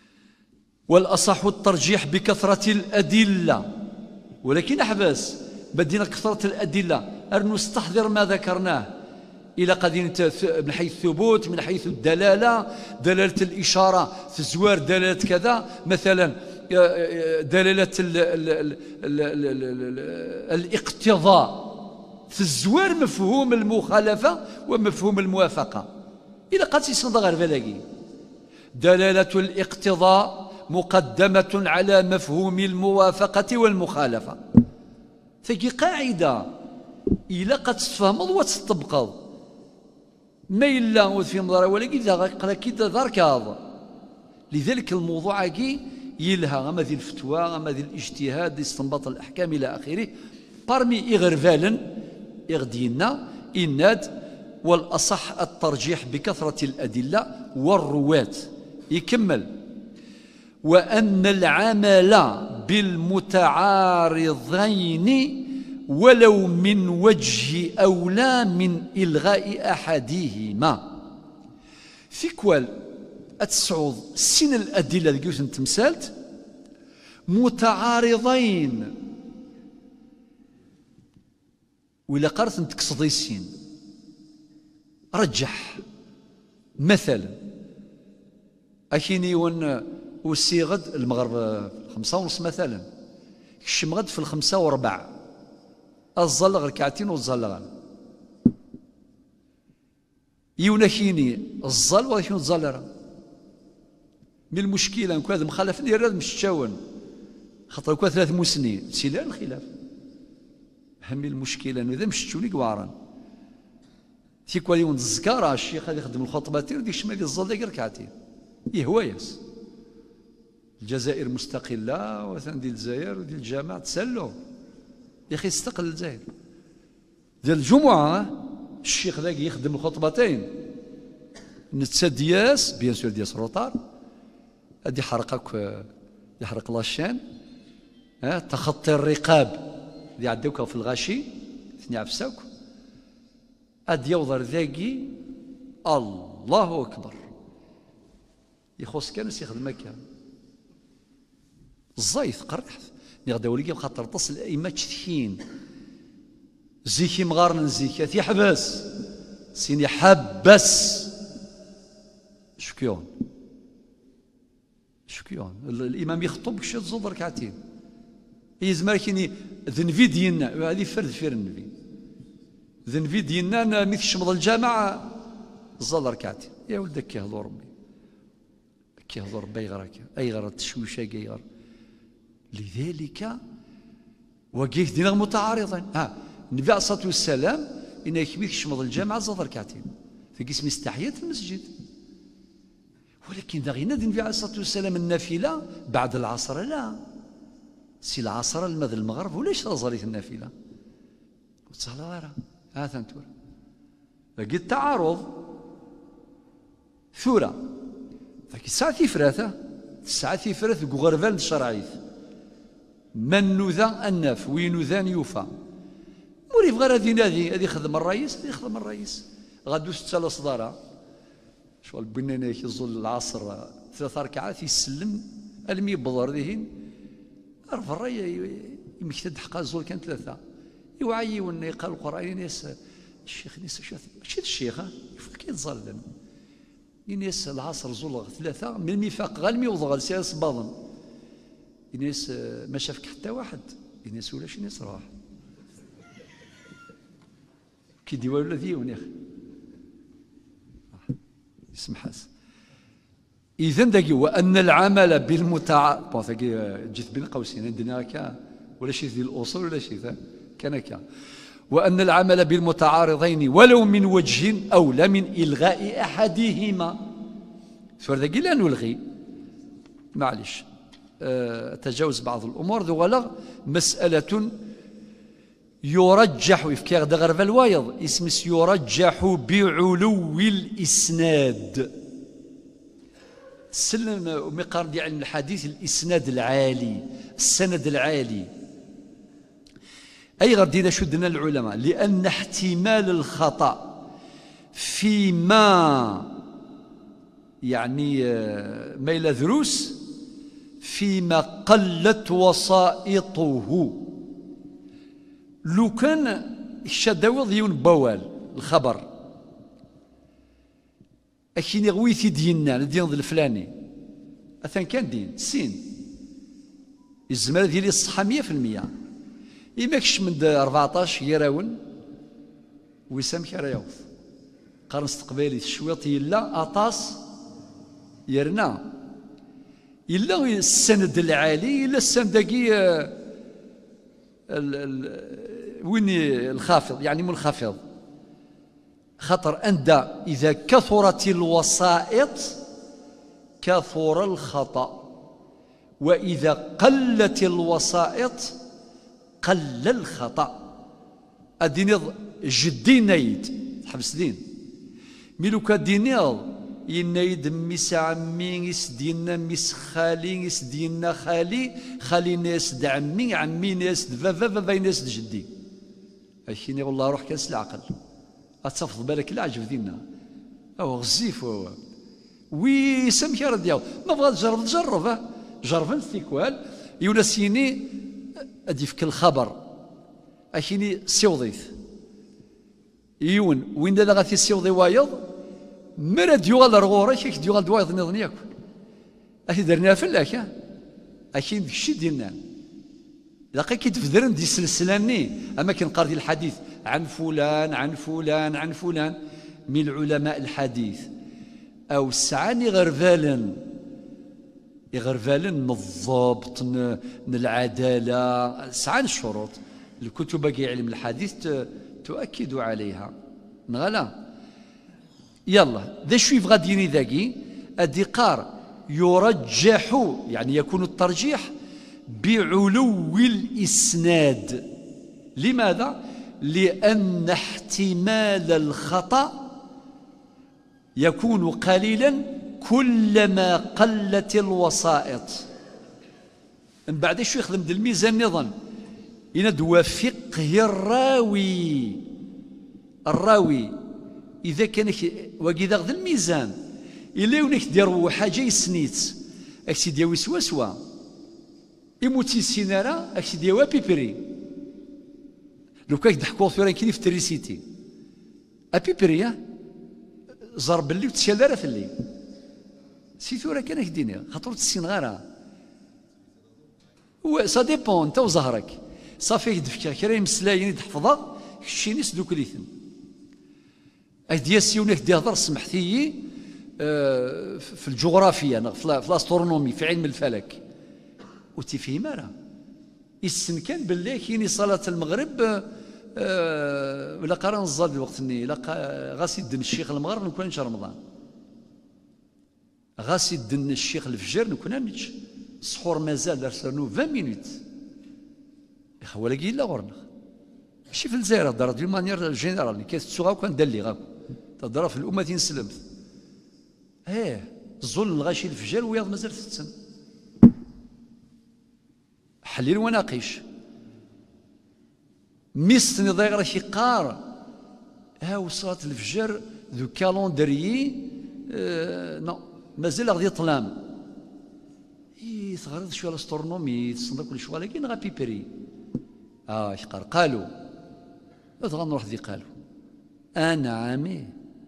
والأصح الترجيح بكثرة الأدلة ولكن أحبس بدينا كثرة الأدلة أن نستحضر ما ذكرناه إلى قضية من حيث الثبوت، من حيث الدلالة، دلالة الإشارة في الزوار، دلالة كذا، مثلا دلالة ال ال ال ال ال ال الاقتضاء في الزوار، مفهوم المخالفة ومفهوم الموافقة إلى قد يصدق بلاقي دلالة الاقتضاء مقدمة على مفهوم الموافقة والمخالفة. تجي قاعدة إلا قد تفهمض وتطبقض ما إلا وفي مضارع ولا كذا قرا كذا ذركاض. لذلك الموضوع كي يلها غما ذي الفتوى، غما ذي الاجتهاد، استنباط الأحكام إلى آخره. بارمي إغرفالا إغدينا إناد، والأصح الترجيح بكثرة الأدلة والرواة. يكمل: وأن العمل بالمتعارضين ولو من وجه أولى من إلغاء أحدهما. في كوال التسعود سن الأدلة اللي قلت تمثالت متعارضين، وإلا قرأت تقصدي السين رجح. مثلا أكيني ون وسيغد المغرب خمسة ونص مثلا، الشمغد في الخمسة وربع، الظل ركعتين والظل يونكيني الظل ويكون الظل. من المشكلة نكون هذا مخالف ديال هذا مش تشاون خاطر كون ثلاث مسنين سيلا الخلاف. هم المشكلة انه اذا مش تشوني قوارن تيكوا يوم الزكارة الشيخ هذا يخدم الخطبتين وديك شمال الظل ديال ركعتين يهوايس. الجزائر مستقلة وثان ديال الجزائر وديال الجامع تسلوا يا اخي استقل الجزائر. ديال الجمعة الشيخ ذاك يخدم الخطبتين نتسدياس بيان سور ديال روطار هادي يحرقك يحرق لاشين، ها تخطي الرقاب اللي عدوك في الغاشي ثني عفساك اد يوضر ذاكي الله اكبر يخص كان يخدم هكا الزايث قرح نغدا وليكي خاطر تصل الائمه تشثين زيكي مغارن زيكي يحبس سيني حبس شكيون شكيون الامام يخطب كشي تزود ركعتين يزمر كيني ذنفي ديالنا هذه فرد فير النبي ذنفي ديالنا مثل شمض الجامعه زال ركعتين يا ولدك كيهضر ربي كيهضر ربي يغرك اي غير التشويشه كيغر. لذلك وكيف دينا متعارضين. ها النبي عليه الصلاه والسلام ان يكمل شمض الجامعه زاد ركعتين فكيسمي استحيات في المسجد، ولكن ذا غير النبي عليه الصلاه والسلام النافله بعد العصر لا سي العصر المذ المغرب ولاش صليت النافله وتصلى ورا ها ثنتور لقي التعارض ثوره فكي ساعه ثلاثه ساعه ثلاثه غرفال الشرعيث من نذا الناف وينذان يوفى مريف غير هذه نادي هذه يخدم الرئيس هذه يخدم الرئيس غادو ستة صداره شغل بنينا يظل العصر ثلاث ركعات يسلم المي بضر ذهين عرف الراي يمكتد حقا زول كان ثلاثه يوعي ون يقرا القران ناس الشيخ ناس ماشي الشيخ يفوت كيتظلم يناس العصر زول ثلاثه من الميفاق غير الميوضغ سياس باطن يناس ما شافك حتى واحد يناس ولا شي ناس راح كي ديوالو ولا ديون يا اخي يسمح حاس. إذن داكي وأن العمل بالمتع بون ثاكي جيت بين قوسين عندنا هكا ولا شي ديال الأصول ولا شي ذا كان هكا. وأن العمل بالمتعارضين ولو من وجه أولى من إلغاء أحدهما. سؤال ذاكي لا نلغي معليش أه تجاوز بعض الأمور ذو غلغ مسألة يرجح في غدا غرف الوايض اسمس يرجح بعلو الإسناد سلم مقار ديال علم الحديث الإسناد العالي السند العالي أي غردينا شدنا العلماء لأن احتمال الخطأ فيما يعني ما إلى دروس فيما قلت وسائطه لو كان الشداوي ديون بوال الخبر أكيني غويتي ديالنا ديال الفلاني أثن كان دين سين الزمالة ديالي الصحة مية في المية إماكش من أربعطاش يراون وسام كرا يوف قرن استقبالي الشويط يلا أطاس يرنا إلا السند العالي إلا السند داكي وين الخافض يعني منخفض خطر أنت إذا كثرت الوسائط كثر الخطأ وإذا قلت الوسائط قل الخطأ أدينيض جدي نايد حبس دين ميلو كدينيض ينايد ميس عمي يسدينا ميس خالي يسدينا خالي خالي ناس د عمي عمي ناس د فافا فافا ناس د جدي أكيني والله روح كاس العقل أتفضل بالك العجب دينا أو غزيف و وي سمكي ردياو ما بغا تجرب تجرب جرب الثيكوال يونسيني أدي في كل خبر أكيني سيوضيث يون وين دا غاتي سيوضي وايض مرا ديوغال رغورا كيك ديوغال دوايض نظن ياكل أكي درنا فلاك أكيد الشي ديالنا لقي كي تفدرن دي سلسلاني أما كنقرا الحديث عن فلان عن فلان عن فلان من علماء الحديث أو سعاني غرفالن يغرفالن من الضبط من العدالة سعان الشروط الكتب علم الحديث تؤكد عليها نغلا يلا ذا شوي غاديني ذاكي الدقار يرجح يعني يكون الترجيح بعلو الإسناد لماذا؟ لأن احتمال الخطأ يكون قليلا كلما قلت الوسائط من بعد شو يخدم دي الميزان نظن يندوى فقه الراوي الراوي إذا كان وكذا ذا الميزان إلا يونيك ديرو حاجة يسنيت أكسي دياوي سوا سوا إموتي سينارا أكسي دياوا بيبري لو كاك ضحكوا في كيف تريسيتي أبيبري زرب اللي وتشال في اللي سيثورا كان هكديني خاطر تسين غارة و سا ديبون انت وزهرك صافي دفكا كرا يمسلاين تحفظها كشيني سدوك ليثن أدياسي ونك ديهضر سمحتي اه في الجغرافيا في الاسترونومي في علم الفلك وتفهم راه السن كان بالله كيني صلاة المغرب اه ولا قرا نزاد الوقت لا غاسي دن الشيخ المغرب نكون نشهر رمضان غاسي دن الشيخ الفجر نكون نج السحور مازال درسانو عشرين مينوت يا خو ولا كاين لا غورنا ماشي في الجزائر دارت دو مانيير جينيرال كاين تسوغا وكان دلي غاكو تهضر في الامه تنسلمت اه الظل الغاشي الفجر وياض مازال تتسن حليل وناقش ميستني ضيغرا شي قار ها وصلت الفجر ذو كالوندريي اه نو مازال غادي يطلام اي ثغرت شويه الاسترونومي تصدق كل شويه لكن غا بيبري اه يقار قالوا ادغى نروح ذي قالوا انا عامي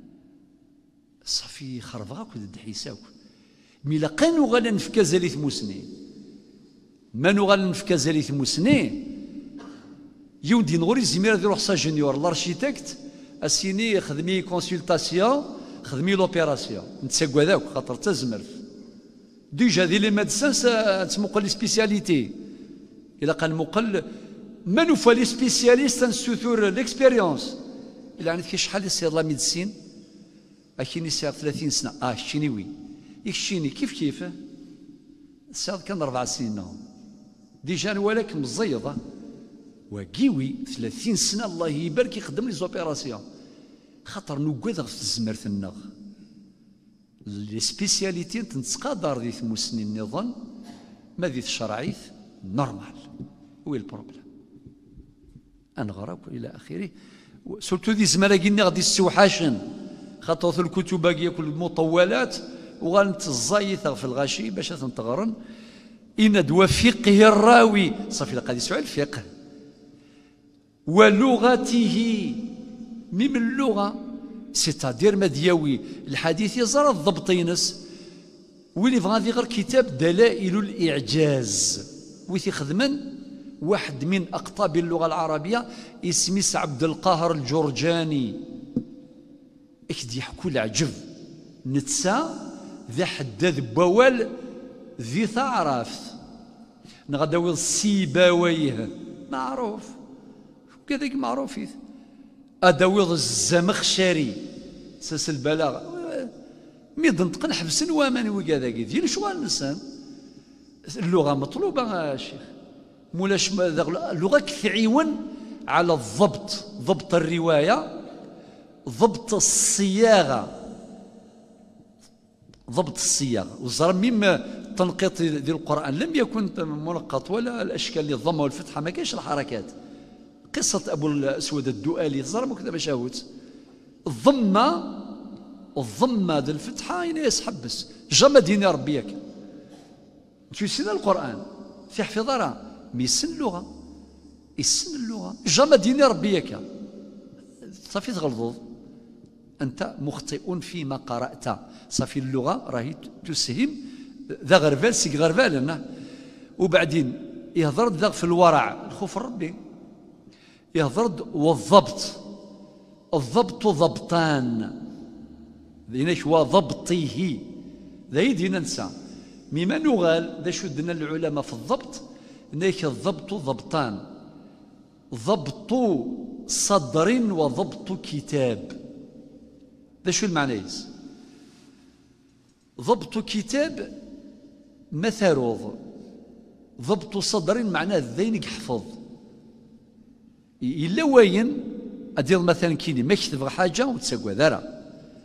صافي خربغاك ود حيساك مي لقانو غالا نفكا زاليث موسني مانو غالا نفكا زاليث موسني يودي نغوري زمير يروح سا جونيور الارشيتكت اسيني خدمي كونسلطاسيون خدمي لوبيراسيون نتساكوا ذاك خاطر تزمرت ديجا ذي لي ميدسان تمقل سبيسياليتي الا قال مقل منو فا لي سبيسياليست نسوثور ليكسبيريونس الا عندك كي شحال يصير لا ميديسين اكيني ساعه ثلاثين سنه اه شينيوي يكشيني كيف كيف الساعه كان اربع سنين نهم ديجا ولكن مزيضه وكيوي ثلاثين سنه الله يبارك يخدم لي زوبيراسيون خاطر نوكذ في الزمرت النغ لي سبيسياليتي تنتقادر ذي ثموسني النظام ما ذي الشرعيث نورمال وي البروبليم انغرق الى اخره سورتو ذي زملاكيني غادي السوحاشن خاطر في الكتب كل المطولات وغنتزايث في الغاشي باش تنتغرن ان دوا فقه الراوي صافي غادي سؤال الفقه ولغته ميم اللغة سيتادير مدياوي الحديث يزرى الضبط ينس ويلي بغا غير كتاب دلائل الإعجاز ويثي خدمن واحد من أقطاب اللغة العربية اسمه عبد القاهر الجرجاني اكدي يحكوا العجب نتسا ذا حداد بوال ذي ثعرف نغداوي السيباويه معروف كذلك معروف أداوي الزمخشري ساس البلاغ ميضن تقن حبسن وامان وكذا ديال شو الانسان اللغه مطلوبه يا شيخ مولاش اللغه كتعيون على الضبط ضبط الروايه ضبط الصياغه ضبط الصياغه وزر مما تنقيط ديال القران لم يكن منقط ولا الاشكال اللي الضمه والفتحه ما كاينش الحركات قصه ابو الاسود الدؤلي زر ما كذا بشاوت الضمه الضمه ديال الفتحه هنا يسحبس جا ديني ربي ياك تيسين القران في حفظه راه ميسن اللغه يسن اللغه جا ديني ربي ياك صافي تغلظوظ انت مخطئ فيما قرات صافي اللغه راهي تسهم ذا غرفال سي غرفال وبعدين يهضر ذا في الورع الخوف ربي يهضر والضبط الضبط ضبطان ذيناش وضبطه ذا يدينا ننسى مما نغال ذا شدنا العلماء في الضبط نيك الضبط ضبطان ضبط صدر وضبط كتاب ذا شو المعنى يس ضبط كتاب مثروض ضبط صدر معناه ذينك حفظ إلا وين أدير مثلا كيني ما كتب حاجة وتسقى ذرا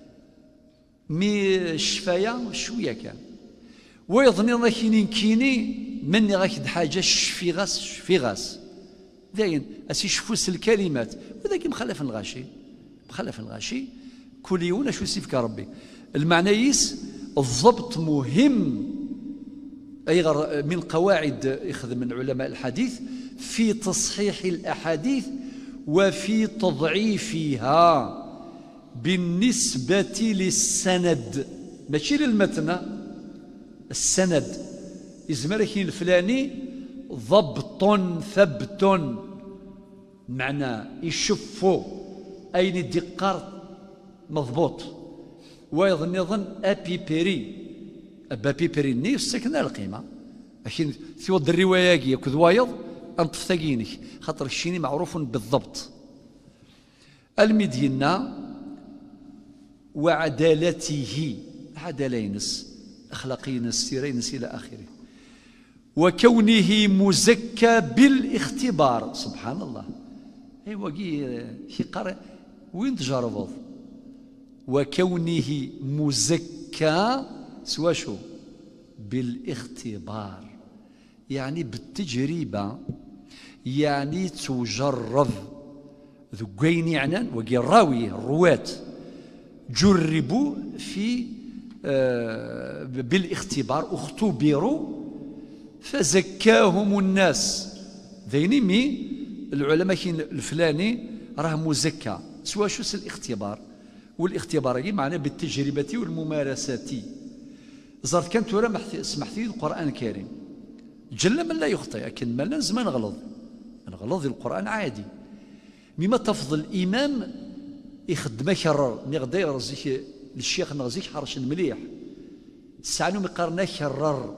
مي الشفايا شوية كان ويظني كيني كيني مني غاكد حاجة شفي غاس شفي غاس داين أسي شفوس الكلمات وذاك مخلف الغاشي مخلف الغاشي كل يوم شو يسيفك ربي المعنى يس الضبط مهم أي من قواعد يخدم من علماء الحديث في تصحيح الأحاديث وفي تضعيفها بالنسبة للسند ماشي للمتن السند إزمالك الفلاني ضبط ثبت معنى يشفو أين الدقار مضبوط ويظن يظن أبيبيري أبيبيري ني سكنا القيمة لكن ثوض الرواية كذ وايض أنطف ثقينك خاطر الشيني معروف بالضبط المدينة وعدالته عدالينس أخلاقينس سيرينس إلى آخره وكونه مزكى بالاختبار سبحان الله ايوا كي قرأ وين تجربض وكونه مزكى سوا شو بالاختبار يعني بالتجربة يعني تجرب ذقين يعني وقي الراوي الرواة جربوا في آه بالاختبار اختبروا فزكاهم الناس ذيني مي العلماء كاين الفلاني راه مزكى سوا شو الاختبار والاختبار معناه بالتجربة والممارسة زرت كانت ورا سمحتي القرآن الكريم جل من لا يخطئ لكن ما لازم نغلظ نغلظ القرآن عادي مما تفضل الإمام يخدم كرر نغدا يرزيك الشيخ نغزيك حرش مليح سعنو مقارنة كرر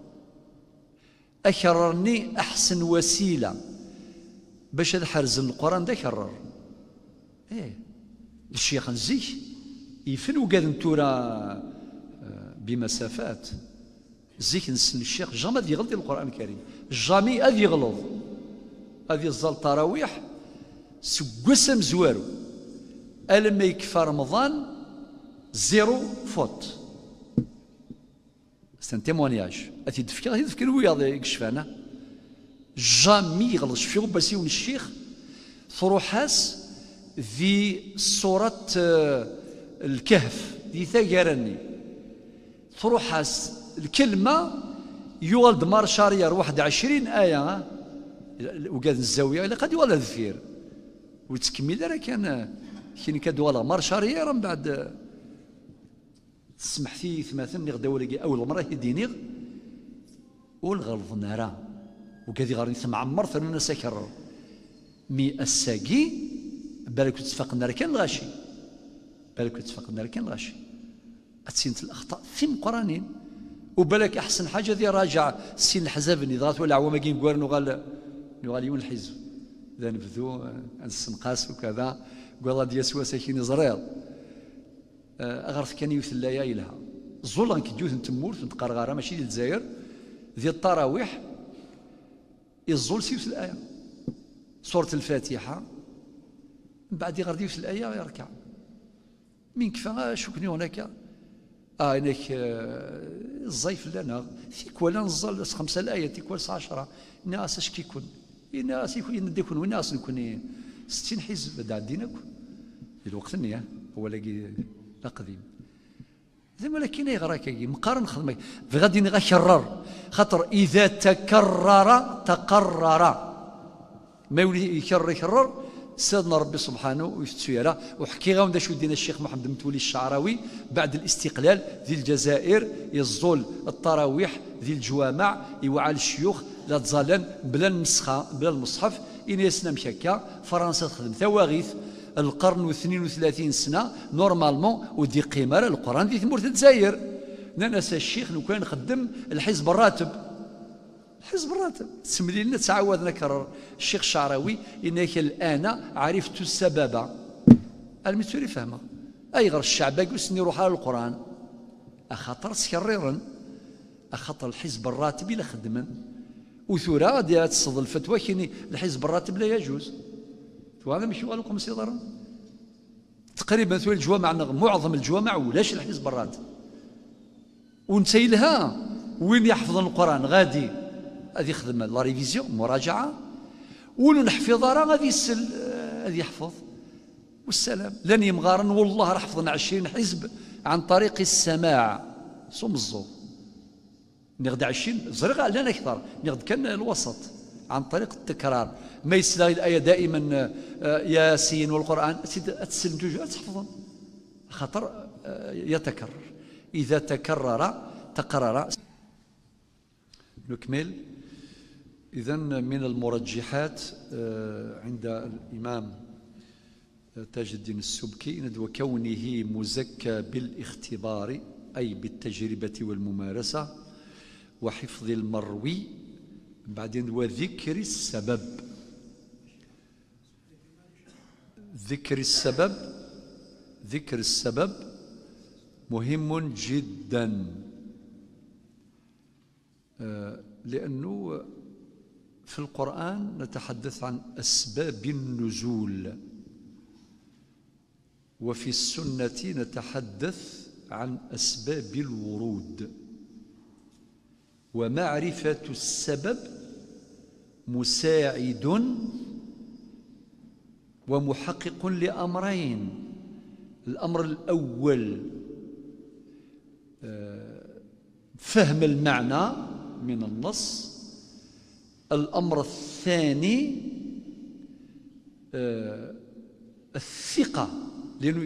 أكررني أحسن وسيلة باش نحرز القرآن ده كرر إيه الشيخ نزيك يفن وقاد نتورا بمسافات زيك نسن الشيخ جامي غادي يغلط القرآن الكريم جامي غادي يغلط غادي يزال تراويح سقسم زوارو ألما يكفى رمضان زيرو فوت سان تيمونياج أتي تفكر أتي تفكر ويا يكشفانا جامي يغلط في غباسي ون الشيخ ثروحاس في سورة الكهف دي ثاقرني تروحاس الكلمة يولد مار شارير واحد عشرين آية وقاد الزاوية إلا قد يولد ذفير وتكمل راه كان كاين كدوالا مارشاريه راه من بعد تسمح فيه مثلا غدا ولا اول مره يديني والغلظ نارا وكذي غادي معمر ثمن سكر مي الساقي بالك تفقنا كان الغاشي بالك تفقنا كان الغاشي اتسينت الاخطاء في مقرانين وبالك احسن حاجه ذي راجع سين الحزب النضالات ولا عوام كاين كوارن وغال يغاليون الحزب ذا نبذو السنقاس وكذا قال ديال سواسه كاين زرير اغرف كان يوث اللايا لها زولان كيجوث نتمور نتقرغاره ماشي ديال الجزائر ديال التراويح الزول سيوث الايه سوره الفاتحه من بعد غادي يوث الايه يركع من كفى شكني هناك اه هناك الزيف لنا فيك ولا نزل خمسه الايات تيكوال عشرة ناس اش كيكون الناس يكون يكون وناس نكون ستين حزب بعد عندنا الوقت النيه هو لاقي لا قديم زعما ولكن يغرا كي مقارن خدمه غادي نغير خاطر اذا تكرر تقرر ما يولي يكرر يكرر سيدنا ربي سبحانه ويفتسيرا وحكي غاون شو دينا الشيخ محمد متولي الشعراوي بعد الاستقلال ذي الجزائر يزول التراويح ذي الجوامع يوعى الشيوخ لا تزالن بلا النسخه بلا المصحف إن يسنا مشاكا فرنسا تخدم ثواغيث القرن واثنين وثلاثين سنه نورمالمون ودي قيمه القران دي ثمور الجزائر ناس الشيخ لو كان نخدم الحزب الراتب حزب الراتب تسملي لنا تعاود نكرر الشيخ الشعراوي انك الان عرفت السبب المتوري فهمه اي غير الشعب يقول يروح على القران اخاطر سكريرا اخاطر الحزب الراتب الى خدما وثورة ديال تصد الفتوى كاين الحزب الراتب لا يجوز وهذا ماشي قال لكم سيدرا تقريبا ثول الجوامع معظم الجوامع ولاش الحزب الراتب ونسيلها وين يحفظ القران غادي غادي يخدم لا ريفيزيون مراجعه ولو نحفظ راه غادي يسل غادي يحفظ والسلام لن يمغارن والله راه حفظنا عشرين حزب عن طريق السماع صوم الزور نغد عشرين زرقاء لنا اكثر نغد كان الوسط عن طريق التكرار ما يسلاغي الايه دائما ياسين والقران تسلم توجو تحفظهم خطر يتكرر اذا تكرر تقرر نكمل اذا من المرجحات عند الامام تاج الدين السبكي وكونه مزكى بالاختبار اي بالتجربه والممارسه وحفظ المروي بعدين وذكر السبب ذكر السبب ذكر السبب مهم جدا لأنه في القرآن نتحدث عن أسباب النزول وفي السنة نتحدث عن أسباب الورود ومعرفة السبب مساعد ومحقق لأمرين الأمر الأول فهم المعنى من النص الأمر الثاني الثقة لأنه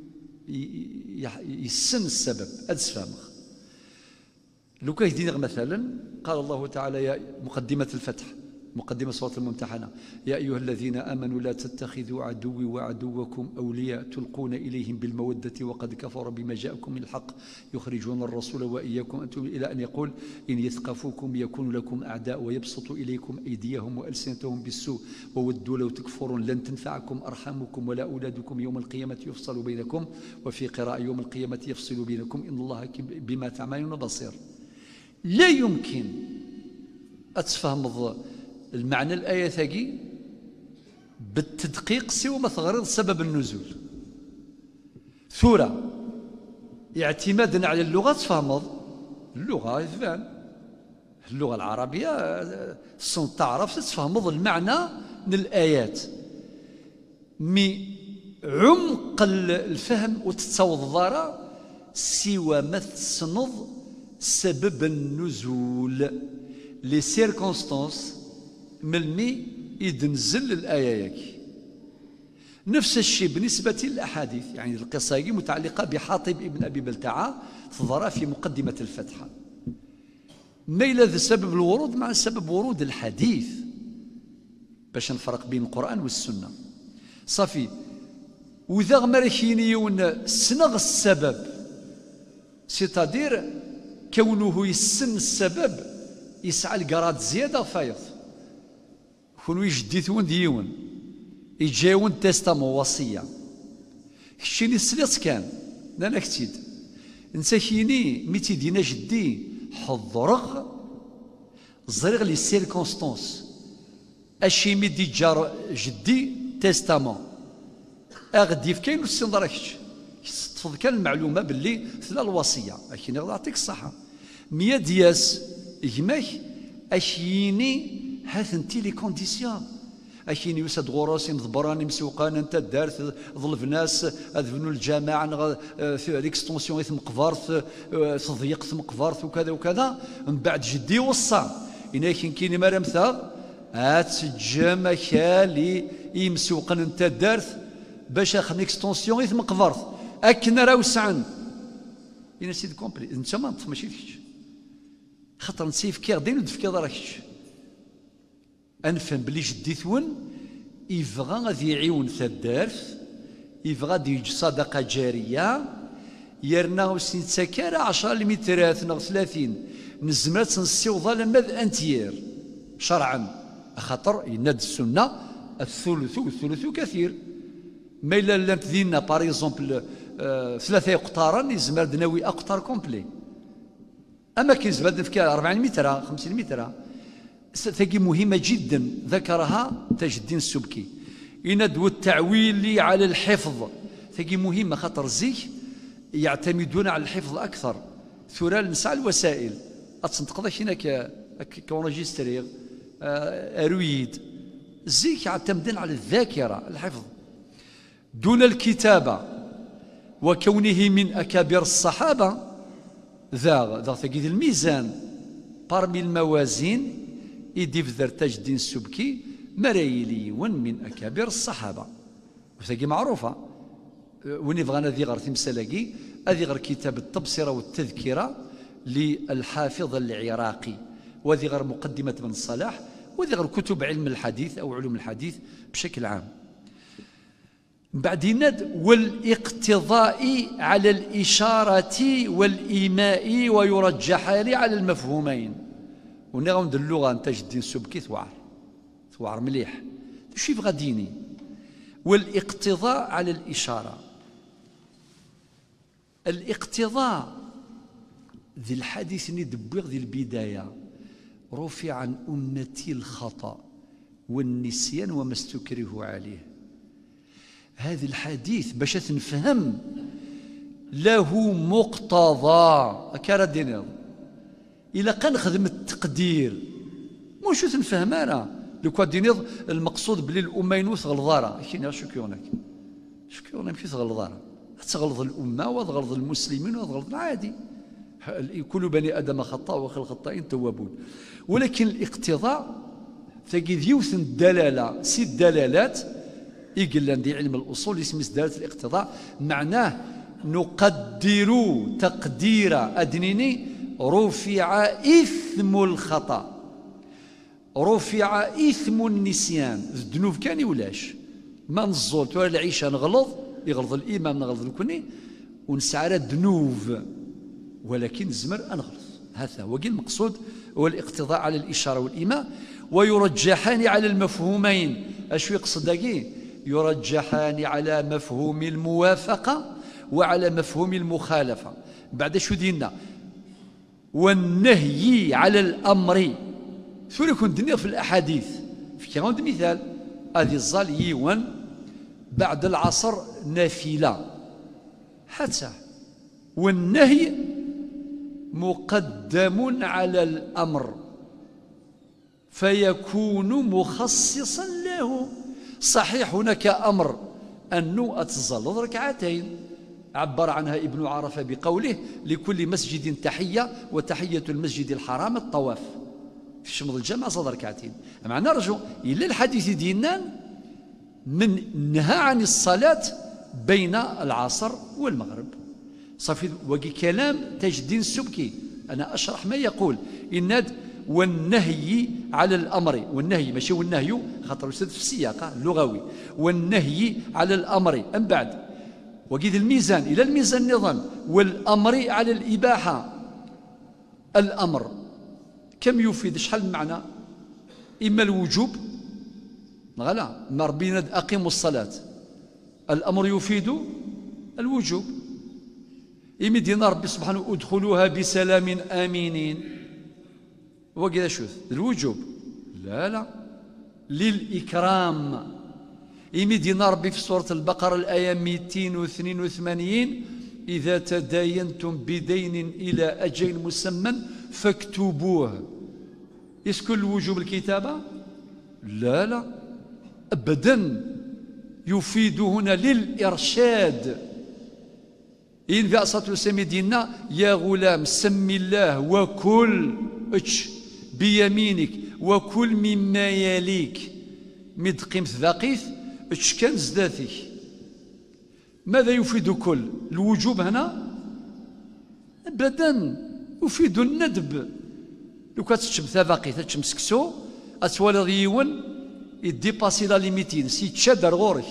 يسن السبب أدسفامخ لو كان يدينا مثلا قال الله تعالى يا مقدمة الفتح مقدمة سورة الممتحنة يا أيها الذين آمنوا لا تتخذوا عدوي وعدوكم أولياء تلقون إليهم بالمودة وقد كفروا بما جاءكم من الحق يخرجون الرسول وإياكم أنتم إلى أن يقول إن يثقفوكم يكون لكم أعداء ويبسطوا إليكم أيديهم وألسنتهم بالسوء وودوا لو تكفرون لن تنفعكم أرحامكم ولا أولادكم يوم القيامة يفصل بينكم وفي قراءة يوم القيامة يفصل بينكم إن الله بما تعملون بصير لا يمكن أتفهم المعنى الآية ثاقي بالتدقيق سوى ما تغرض سبب النزول ثورة اعتمادا على اللغة تفهم اللغة يفهم اللغة العربية الصن تعرف تفهم المعنى من الآيات مي عمق الفهم وتتصور الضارة سوى ما تسند سبب النزول لي سيركونستانس ملمي يدنزل الآية ياكي نفس الشيء بالنسبة للأحاديث، يعني القصة هي متعلقة بحاطب ابن أبي بلتعة تظهر في مقدمة الفتحة. ميل سبب الورود مع سبب ورود الحديث باش نفرق بين القرآن والسنة صافي. وإذا غمركينيون سنغ السبب سيتادير كونه يسن السبب يسعى القراد زيادة فايض كونوا يجديثون ديون يجاون تستامو وصية كشيني سليط كان لا كتيد نساكيني ميتي دينا جدي حضرغ زرغ لي سيركونستونس اشي ميدي جار جدي تستامو اغدي في كاين وسندركش تفضل كان المعلومه باللي ثلا الوصيه اكيد الله يعطيك الصحه مية دياس يماك اشيني هاثنتي لي كونديسيون أكيني يوسد غراس مضبراني مسوقان أنت دارت ظلف ناس أذبنوا الجماعة في ليكستونسيون ثم قفارث تضيق ثم قفارث وكذا وكذا من بعد جدي وصى إنا كاين مرام ثا أتجمع كالي يمسوقان أنت دارت باش أخذ ليكستونسيون ثم قفارث أكن راه وسعن إنا سيد كومبلي أنت ما ماشي فيك خاطر نسيف كير دين ودفكي ضراكش أنفهم بلي جديثون يبغى غادي يعيون ثدارث يبغى غادي يجي صدقة جارية يرنا سنين سكارة عشرة لمترات نغ ثلاثين نزمرات نسيوضا لماذ أنتير شرعا خاطر يناد السنة الثلث والثلث كثير ما إلا لانت دينا باغ اكزومبل ثلاثة أقطارا يزمر دناوي أقطار كومبلي أما كاين زباد نفكا أربعين متر خمسين متر ثقي مهمة جدا ذكرها تاج الدين السبكي يندو التعويل على الحفظ ثقي مهمة خاطر زيك يعتمدون على الحفظ أكثر ثورة نسعى الوسائل أتصنتقضاش هناك كونجستريغ أرويد زيك يعتمدون على الذاكرة الحفظ دون الكتابة وكونه من أكابر الصحابة ذا ذا ثقي الميزان بارمي الموازين يدي في تاج الدين السبكي مرايليون من أكابر الصحابة وثاقي معروفة وني بغانا ذي غير تمسالاكي هذه غير كتاب التبصرة والتذكرة للحافظ العراقي وهذه غير مقدمة بن الصلاح وهذه غير كتب علم الحديث أو علوم الحديث بشكل عام. بعد يناد والاقتضاء على الإشارة والإيماء ويرجحان على المفهومين ونغاوند اللغة نتاج الدين السبكي ثوار ثوار مليح شو يبغى ديني والاقتضاء على الإشارة الاقتضاء ذي الحديث ندبغ ذي البداية رفع عن أمتي الخطأ والنسيان وما استكره عليه هذا الحديث باش تنفهم له مقتضى أكار دينير إلا كان خدم التقدير مش تنفهم أنا لو كان دينير المقصود بلي الأمة ينوث غلظارة كاين شو كيونك شو كيونك كيف غلظارة تغلظ الأمة وتغلظ المسلمين وتغلظ العادي كل بني آدم خطاء وخير الخطائين توابون ولكن الاقتضاء تجد يوثن الدلالة سي الدلالات يقول عندي علم الأصول اسم دلالة الاقتضاء معناه نقدر تقدير أدنيني رفع إثم الخطأ رفع إثم النسيان الذنوب كان يولاش ما نزلت ولا العيشة نغلظ يغلظ الإمام نغلظ الكوني ونسعر الذنوب ولكن زمر أنغلظ هذا هو المقصود هو الاقتضاء على الإشارة والإيماء ويرجحان على المفهومين أشو يقصد داكي يرجحان على مفهوم الموافقة وعلى مفهوم المخالفة بعد شو دينا والنهي على الأمر شو يكون دنيا في الأحاديث في كمان مثال هذه الظال يوان بعد العصر نافلة حتى والنهي مقدم على الأمر فيكون مخصصا له صحيح هناك أمر أنه أتظل ركعتين عبر عنها ابن عرفة بقوله لكل مسجد تحية وتحية المسجد الحرام الطواف في شمال الجامع صدر ركعتين معنى نرجو إلا الحديث دينان من نهى عن الصلاة بين العصر والمغرب صافي. وكي كلام تاج الدين السبكي، أنا أشرح ما يقول إن والنهي على الأمر، والنهي ماشي والنهي خاطر أستاذ في السياق اللغوي، والنهي على الأمر أم بعد وكيد الميزان إلى الميزان النظام، والأمر على الإباحة. الأمر كم يفيد؟ شحال المعنى؟ إما الوجوب غلا ما ربينا أقيموا الصلاة، الأمر يفيد الوجوب. إمي دينا ربي سبحانه ادخلوها بسلام آمنين، وكذا شوف الوجوب لا لا للإكرام. إمي دينا ربي في سورة البقرة الآية مئتين واثنين وثمانين إذا تداينتم بدين إلى أجل مسمى فاكتبوه. يسكن الوجوب الكتابة؟ لا لا أبدا، يفيد هنا للإرشاد. إن في أصات السمي دينا يا غلام سمي الله وكل اتش بيمينك وكل مما يليك مد قيمت ذاقيث اتش كان زداثك. ماذا يفيد كل؟ الوجوب هنا أبدا، يفيد الندب. لو كانت تشم ثابقيث تشم سكسو أتوالي ريون يديباسي لا ليميتين سي تشادر غورك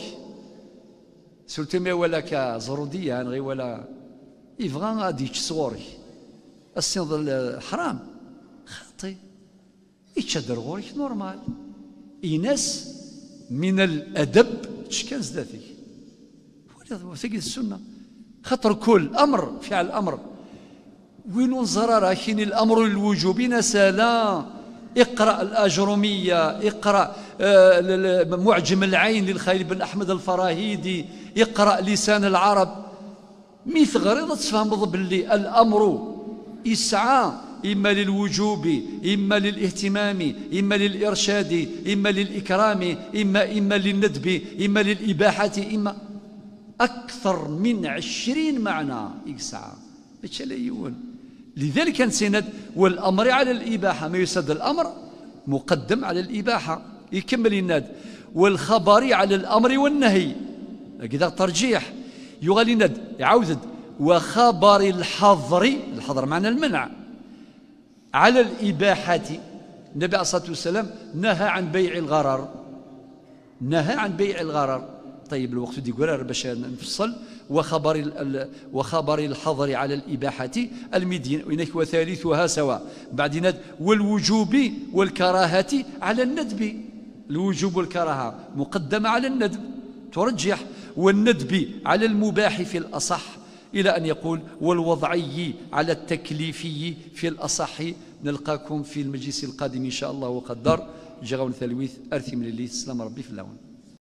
سلتمي ولا كزرودية غير ولا يفغان غادي تصورك السنض الحرام خاطي يتشادر غورك نورمال. إناس من الأدب تشكان زداتي ولا ثقيل السنة خاطر كل أمر فعل الأمر وين زرارة كاين الأمر الوجوبي نسالا. اقرأ الأجرمية، اقرأ آه معجم العين للخليل بن أحمد الفراهيدي، اقرأ لسان العرب مثل غريضة تفهم باللي الأمر يسعى إما للوجوب إما للاهتمام إما للإرشاد إما للإكرام إما إما للندب إما للإباحة إما أكثر من عشرين معنى يسعى بتشليون. لذلك كان سند والأمر على الإباحة ما يسد الأمر مقدم على الإباحة. يكمل الناد والخبر على الأمر والنهي كذا ترجيح يغالي ند يعاود وخبر الحظر، الحظر معنى المنع على الإباحة. النبي عليه الصلاة والسلام نهى عن بيع الغرر، نهى عن بيع الغرر. طيب الوقت دي يقول باش نفصل وخبر وخبر الحظر على الإباحة المدين وإنك وثالثها سواء بعدين والوجوب والكراهة على الندب. الوجوب والكراهة مقدمة على الندب ترجح، والندب على المباح في الأصح، إلى أن يقول والوضعي على التكليفي في الأصح. نلقاكم في المجلس القادم إن شاء الله وقدر جغون ثلويث أرثي من الليل. سلام ربي في اللون.